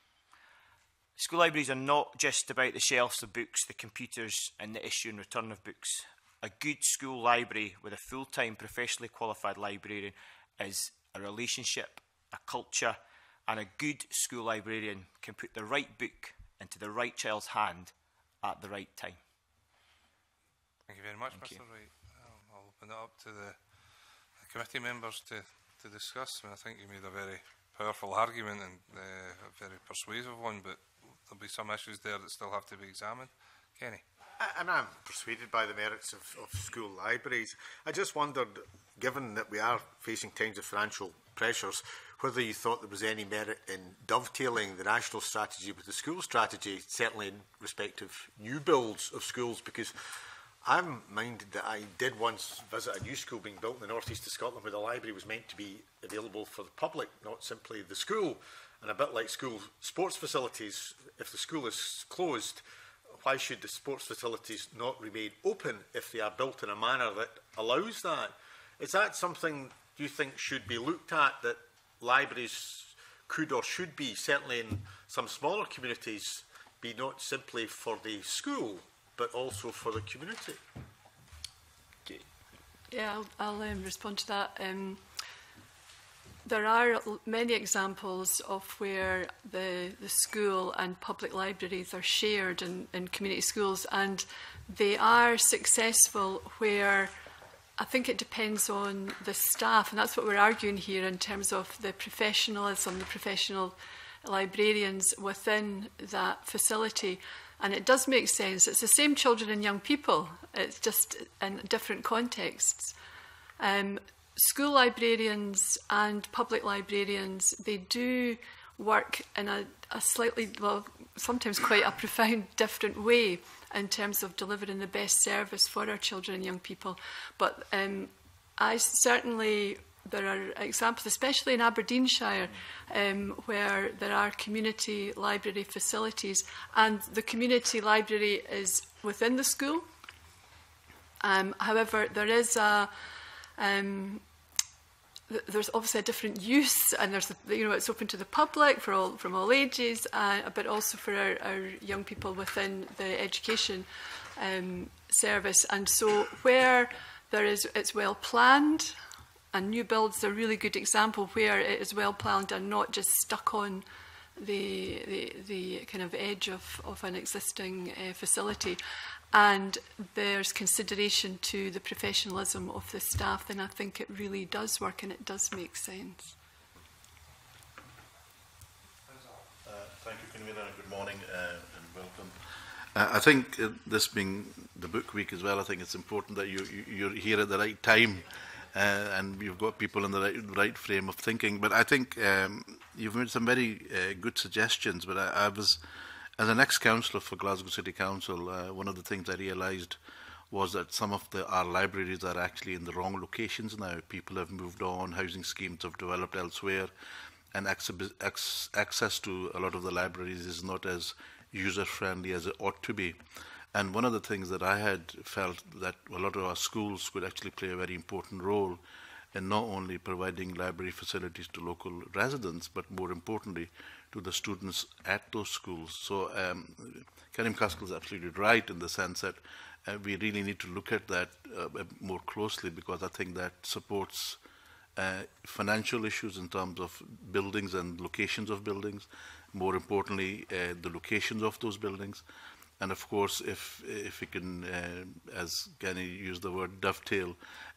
[SPEAKER 13] School libraries are not just about the shelves of books, the computers and the issue and return of books. A good school library with a full-time professionally qualified librarian is a relationship, a culture, and a good school librarian can put the right book into the right child's hand at the right time.
[SPEAKER 1] Thank you very much,
[SPEAKER 13] Thank
[SPEAKER 1] Mister
[SPEAKER 13] you.
[SPEAKER 1] Wright. Um, I'll open it up to the, the committee members to, to discuss. I, mean, I think you made a very powerful argument and uh, a very persuasive one, but there'll be some issues there that still have to be examined. Kenny?
[SPEAKER 7] And I'm persuaded by the merits of, of school libraries. I just wondered, given that we are facing times of financial pressures, whether you thought there was any merit in dovetailing the national strategy with the school strategy, certainly in respect of new builds of schools, because I'm minded that I did once visit a new school being built in the north east of Scotland where the library was meant to be available for the public, not simply the school. And a bit like school sports facilities, if the school is closed, why should the sports facilities not remain open if they are built in a manner that allows that? Is that something you think should be looked at, that libraries could or should be, certainly in some smaller communities, be not simply for the school, but also for the community?
[SPEAKER 14] Yeah, I'll, I'll um, respond to that. Um, There are many examples of where the, the school and public libraries are shared in, in community schools, and they are successful where I think it depends on the staff, and that's what we're arguing here in terms of the professionalism, the professional librarians within that facility. And it does make sense. It's the same children and young people, it's just in different contexts. Um, School librarians and public librarians, they do work in a, a slightly, well, sometimes quite a profound different way in terms of delivering the best service for our children and young people. But um, I certainly, there are examples, especially in Aberdeenshire, um, where there are community library facilities, and the community library is within the school. Um, however, there is a Um, there's obviously a different use, and there's, you know, it's open to the public for all, from all ages, uh, but also for our, our young people within the education um, service. And so where there is, it's well planned, and new builds are a really good example where it is well planned and not just stuck on the the, the kind of edge of, of an existing uh, facility. And there's consideration to the professionalism of the staff, then I think it really does work and it does make sense.
[SPEAKER 2] Uh, thank you, Convener, and good morning uh, and welcome. Uh, I think uh, this being the book week as well, I think it's important that you, you, you're here at the right time uh, and you've got people in the right, right frame of thinking. But I think um, you've made some very uh, good suggestions, but I, I was... As an ex-councillor for Glasgow City Council, uh, one of the things I realised was that some of the, our libraries are actually in the wrong locations now. People have moved on, housing schemes have developed elsewhere, and access, access to a lot of the libraries is not as user-friendly as it ought to be. And one of the things that I had felt that a lot of our schools could actually play a very important role in not only providing library facilities to local residents, but more importantly, to the students at those schools. So um, Karim Kaskal is absolutely right in the sense that uh, we really need to look at that uh, more closely, because I think that supports uh, financial issues in terms of buildings and locations of buildings, more importantly, uh, the locations of those buildings. And of course, if, if we can, uh, as Gani used the word, dovetail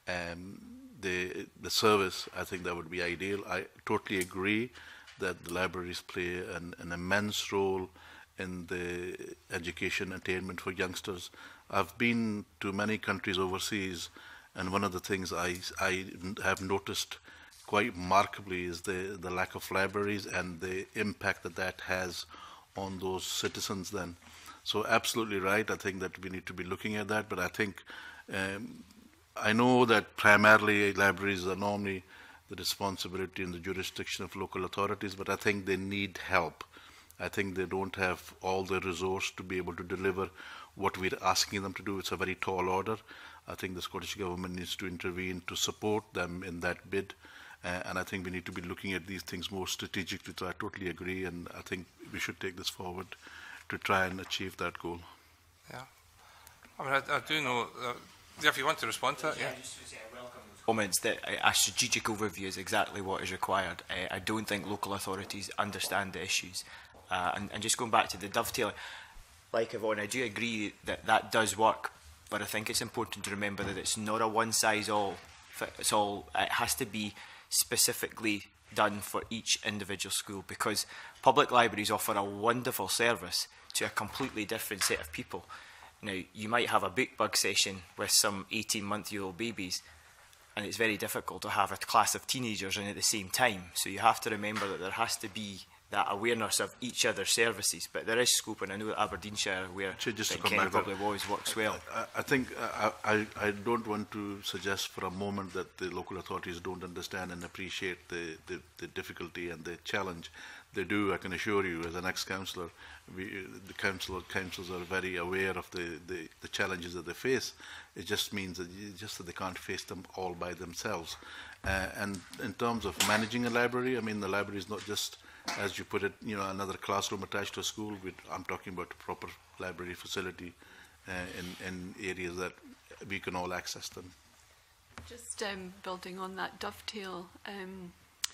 [SPEAKER 2] um, the, the service, I think that would be ideal. I totally agree that the libraries play an, an immense role in the education attainment for youngsters. I've been to many countries overseas, and one of the things I, I have noticed quite remarkably is the, the lack of libraries and the impact that that has on those citizens then. So absolutely right, I think that we need to be looking at that, but I think, um, I know that primarily libraries are normally the responsibility and the jurisdiction of local authorities, but I think they need help. I think they don't have all the resource to be able to deliver what we're asking them to do. It's a very tall order. I think the Scottish Government needs to intervene to support them in that bid. Uh, and I think we need to be looking at these things more strategically. So I totally agree, and I think we should take this forward to try and achieve that goal.
[SPEAKER 1] Yeah. I mean, I, I do know, uh, if you want to respond to that, yeah.
[SPEAKER 13] yeah. Just to say I welcome those comments that a, a strategic overview is exactly what is required. Uh, I don't think local authorities understand the issues. Uh, and, and just going back to the dovetailing, like Yvonne, I do agree that that does work, but I think it's important to remember that it's not a one-size-all. It's all. It has to be specifically done for each individual school, because public libraries offer a wonderful service to a completely different set of people. Now, you might have a book bug session with some eighteen-month-old babies, and it's very difficult to have a class of teenagers in at the same time. So you have to remember that there has to be that awareness of each other's services. But there is scope, and I know that Aberdeenshire, where Kenny probably always works well.
[SPEAKER 2] I, I think uh, I, I don't want to suggest for a moment that the local authorities don't understand and appreciate the, the, the difficulty and the challenge. They do, I can assure you, as an ex-councillor, we, the council, councils are very aware of the, the, the challenges that they face. It just means that, you, just that they can't face them all by themselves. Uh, and in terms of managing a library, I mean, the library is not just, as you put it, you know, another classroom attached to a school. With, I'm talking about a proper library facility uh, in, in areas that we can all access them.
[SPEAKER 14] Just um, building on that dovetail, um,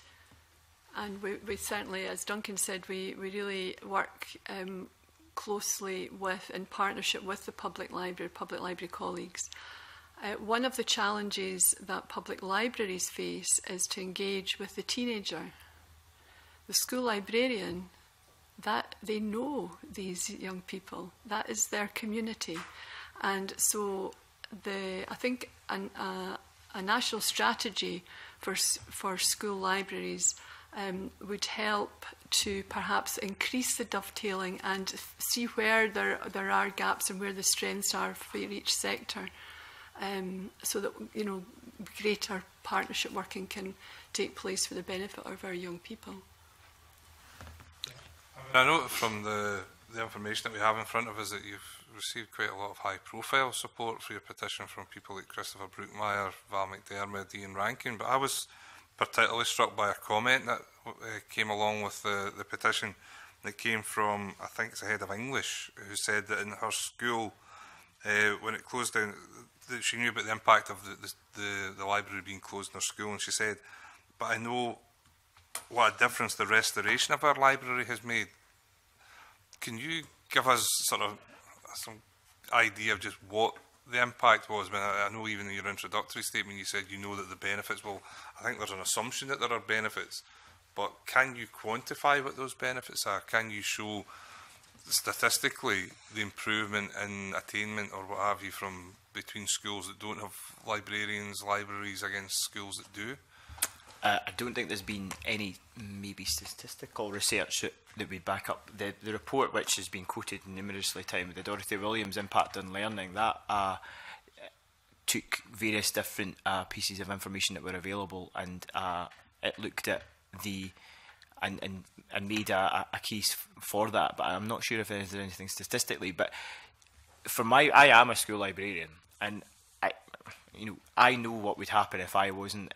[SPEAKER 14] and we, we certainly, as Duncan said, we, we really work um, closely with, in partnership with the public library, public library colleagues. Uh, one of the challenges that public libraries face is to engage with the teenager. The school librarian, that they know these young people, that is their community. And so the, I think an, uh, a national strategy for, for school libraries um, would help to perhaps increase the dovetailing and see where there, there are gaps and where the strengths are for each sector, um, so that, you know, greater partnership working can take place for the benefit of our young people.
[SPEAKER 1] I know from the, the information that we have in front of us that you've received quite a lot of high-profile support for your petition from people like Christopher Brookmeyer, Val McDermott, Ian Rankin, but I was particularly struck by a comment that uh, came along with the, the petition that came from, I think it's the head of English, who said that in her school, uh, when it closed down, that she knew about the impact of the, the, the, the library being closed in her school, and she said, but I know what a difference the restoration of our library has made. Can you give us sort of some idea of just what the impact was? I mean, I know even in your introductory statement you said you know that the benefits, well, I think there's an assumption that there are benefits, but can you quantify what those benefits are? Can you show statistically the improvement in attainment or what have you from between schools that don't have librarians, libraries against schools that do?
[SPEAKER 13] Uh, I don't think there's been any maybe statistical research that, that would back up the, the report, which has been quoted numerously times, the Dorothy Williams Impact on Learning, that uh, took various different uh, pieces of information that were available, and uh, it looked at the and, and, and made a, a case for that, but I'm not sure if there's anything statistically. But for my, I am a school librarian, and I, you know, I know what would happen if I wasn't in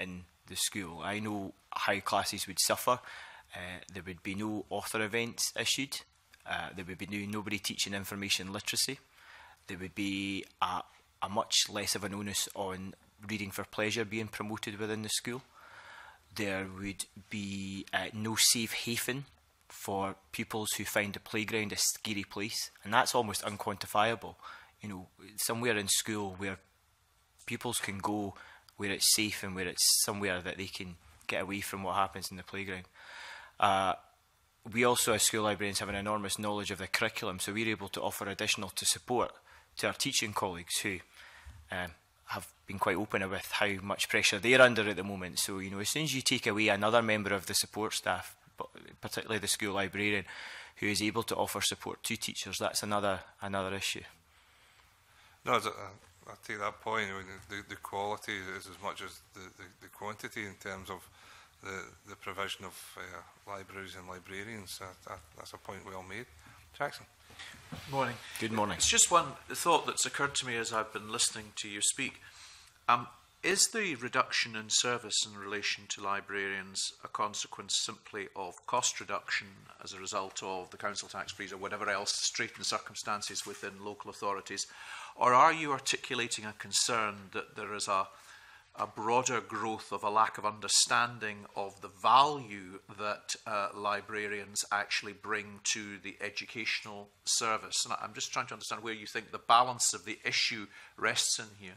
[SPEAKER 13] the school. I know how classes would suffer. Uh, there would be no author events issued. Uh, there would be no, nobody teaching information literacy. There would be a, a much less of an onus on reading for pleasure being promoted within the school. There would be uh, no safe haven for pupils who find the playground a scary place, and that's almost unquantifiable. You know, somewhere in school where pupils can go where it's safe and where it's somewhere that they can get away from what happens in the playground. Uh, we also, as school librarians, have an enormous knowledge of the curriculum, so we're able to offer additional to support to our teaching colleagues who um, have been quite open with how much pressure they're under at the moment. So, you know, as soon as you take away another member of the support staff, particularly the school librarian, who is able to offer support to teachers, that's another another issue.
[SPEAKER 1] No, I, I take that point. I mean, the, the quality is as much as the, the, the quantity in terms of the, the provision of uh, libraries and librarians. Uh, that, that's a point well made. Jackson.
[SPEAKER 8] Morning.
[SPEAKER 13] Good morning.
[SPEAKER 8] It's just one thought that's occurred to me as I've been listening to you speak. Um, is the reduction in service in relation to librarians a consequence simply of cost reduction as a result of the council tax freeze or whatever else straitened circumstances within local authorities? Or are you articulating a concern that there is a, a broader growth of a lack of understanding of the value that uh, librarians actually bring to the educational service? And I'm just trying to understand where you think the balance of the issue rests in here.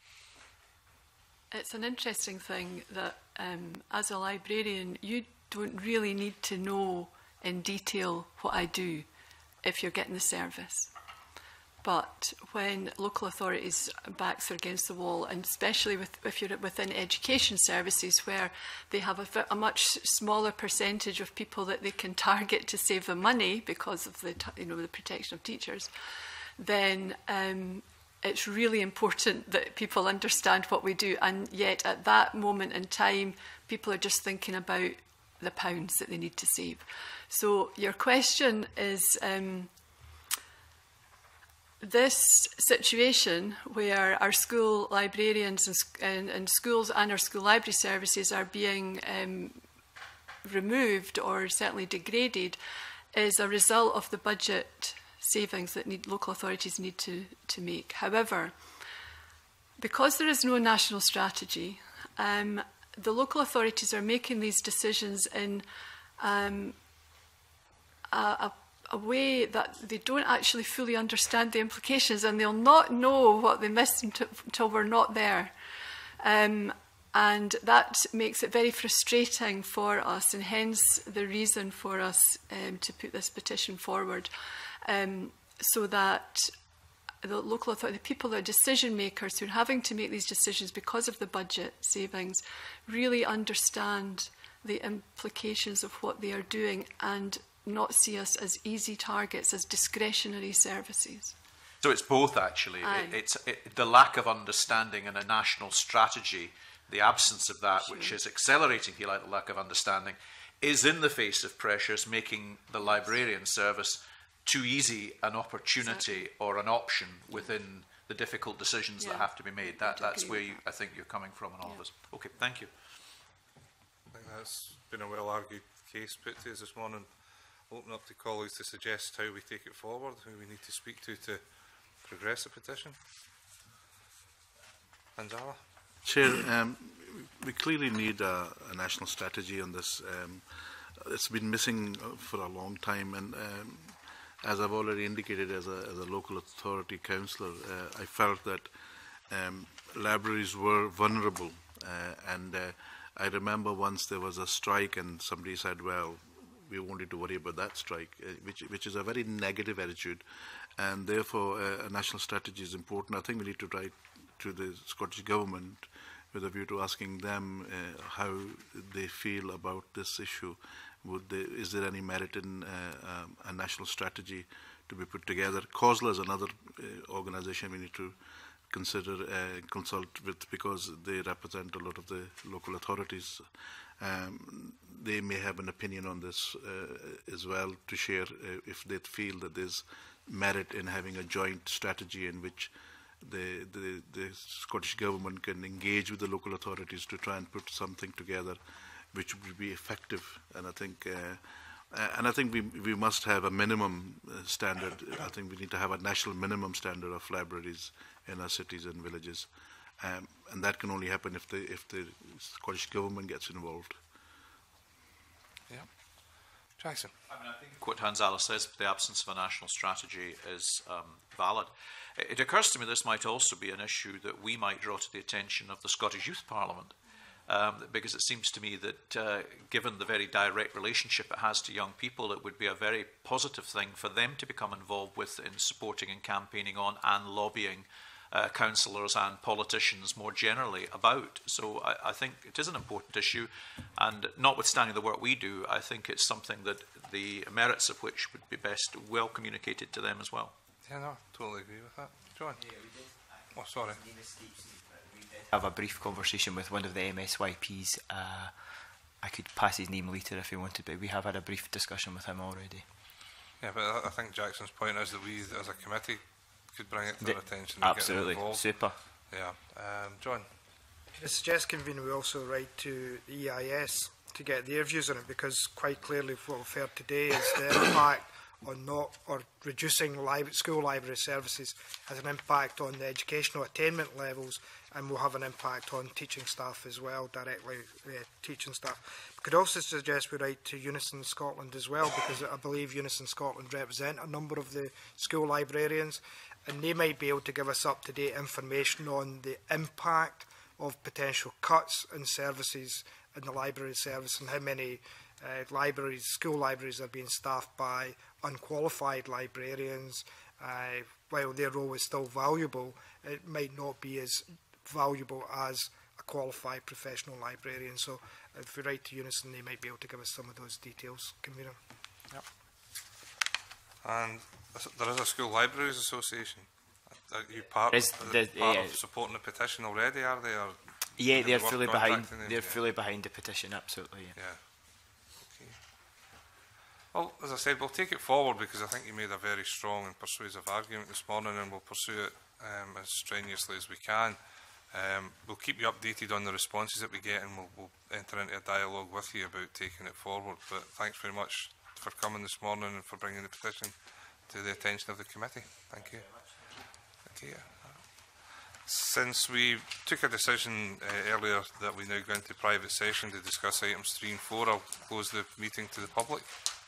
[SPEAKER 14] It's an interesting thing that um, as a librarian, you don't really need to know in detail what I do if you're getting the service. But when local authorities' backs are against the wall, and especially with, if you're within education services where they have a, a much smaller percentage of people that they can target to save them money because of the, you know, the protection of teachers, then um, it's really important that people understand what we do. And yet at that moment in time, people are just thinking about the pounds that they need to save. So your question is, um, this situation where our school librarians and, and, and schools and our school library services are being um, removed or certainly degraded is a result of the budget savings that need, local authorities need to, to make. However, because there is no national strategy, um, the local authorities are making these decisions in um, a, a a way that they don't actually fully understand the implications, and they'll not know what they missed until, until we're not there. Um, and that makes it very frustrating for us, and hence the reason for us um, to put this petition forward, um, so that the local authority, the people that are decision makers who are having to make these decisions because of the budget savings, really understand the implications of what they are doing and not see us as easy targets, as discretionary services.
[SPEAKER 8] So it's both, actually.
[SPEAKER 14] Aye.
[SPEAKER 8] It, it's it, the lack of understanding and a national strategy, the absence of that, sure, which is accelerating, if you like, the lack of understanding, is in the face of pressures making the librarian service too easy an opportunity exactly. or an option within the difficult decisions yeah. that have to be made. That, that's where you, I think you're coming from in all
[SPEAKER 14] yeah.
[SPEAKER 8] of this. Okay, thank you.
[SPEAKER 1] I think that's been a well-argued case put to us this morning. Open up to colleagues to suggest how we take it forward, who we need to speak to to progress the petition. Anjala?
[SPEAKER 2] Chair, um, we clearly need a, a national strategy on this. Um, it's been missing for a long time, and um, as I've already indicated as a, as a local authority councillor, uh, I felt that um, libraries were vulnerable, uh, and uh, I remember once there was a strike and somebody said, well, we won't need to worry about that strike, uh, which, which is a very negative attitude, and therefore uh, a national strategy is important. I think we need to write to the Scottish Government with a view to asking them uh, how they feel about this issue. Would they, is there any merit in uh, um, a national strategy to be put together? COSLA is another uh, organisation we need to consider, uh, consult with, because they represent a lot of the local authorities. Um, they may have an opinion on this uh, as well to share uh, if they feel that there's merit in having a joint strategy in which the, the, the Scottish Government can engage with the local authorities to try and put something together which would be effective. And I think, uh, and I think we, we must have a minimum uh, standard. I think we need to have a national minimum standard of libraries in our cities and villages. Um, and that can only happen if the, if the Scottish Government gets involved.
[SPEAKER 1] Yeah. Jackson.
[SPEAKER 8] I mean, I think what Hans-Ala says, the absence of a national strategy is um, valid. It, it occurs to me this might also be an issue that we might draw to the attention of the Scottish Youth Parliament, um, because it seems to me that uh, given the very direct relationship it has to young people, it would be a very positive thing for them to become involved with in supporting and campaigning on and lobbying Uh, councillors and politicians more generally about. So I, I think it is an important issue, and notwithstanding the work we do, I think it's something that the merits of which would be best well communicated to them as well.
[SPEAKER 1] Yeah, no, totally agree with that. John? Yeah, we did. Oh, sorry.
[SPEAKER 13] We did have a brief conversation with one of the M S Y Ps. Uh, I could pass his name later if he wanted, but we have had a brief discussion with him already.
[SPEAKER 1] Yeah, but I, I think Jackson's point is that we, as a committee, could bring it to
[SPEAKER 13] the,
[SPEAKER 1] their attention and
[SPEAKER 13] absolutely.
[SPEAKER 1] Get them involved.
[SPEAKER 13] Super.
[SPEAKER 1] Yeah. Um, John?
[SPEAKER 6] I suggest, convener, we also write to the E I S to get their views on it, because quite clearly what we've heard today is the impact on not or reducing li school library services has an impact on the educational attainment levels, and will have an impact on teaching staff as well, directly uh, teaching staff. We could also suggest we write to Unison Scotland as well, because I believe Unison Scotland represent a number of the school librarians, and they might be able to give us up-to-date information on the impact of potential cuts in services in the library service, and how many uh, libraries, school libraries are being staffed by unqualified librarians. Uh, while their role is still valuable, it might not be as valuable as a qualified professional librarian. So if we write to Unison, they might be able to give us some of those details. Convener.
[SPEAKER 1] Yep. And there is a School Libraries Association. Are you part,
[SPEAKER 13] is
[SPEAKER 1] of,
[SPEAKER 13] the,
[SPEAKER 1] part
[SPEAKER 13] uh,
[SPEAKER 1] of supporting the petition already, are they? Or
[SPEAKER 13] yeah, they're fully behind.
[SPEAKER 1] Them?
[SPEAKER 13] They're
[SPEAKER 1] yeah.
[SPEAKER 13] fully behind the petition. Absolutely. Yeah.
[SPEAKER 1] yeah. Okay. Well, as I said, we'll take it forward, because I think you made a very strong and persuasive argument this morning, and we'll pursue it um, as strenuously as we can. Um, we'll keep you updated on the responses that we get, and we'll, we'll enter into a dialogue with you about taking it forward. But thanks very much for coming this morning and for bringing the petition to the attention of the committee. Thank you. Thank you. Since we took a decision uh, earlier that we now go into private session to discuss items three and four, I'll close the meeting to the public.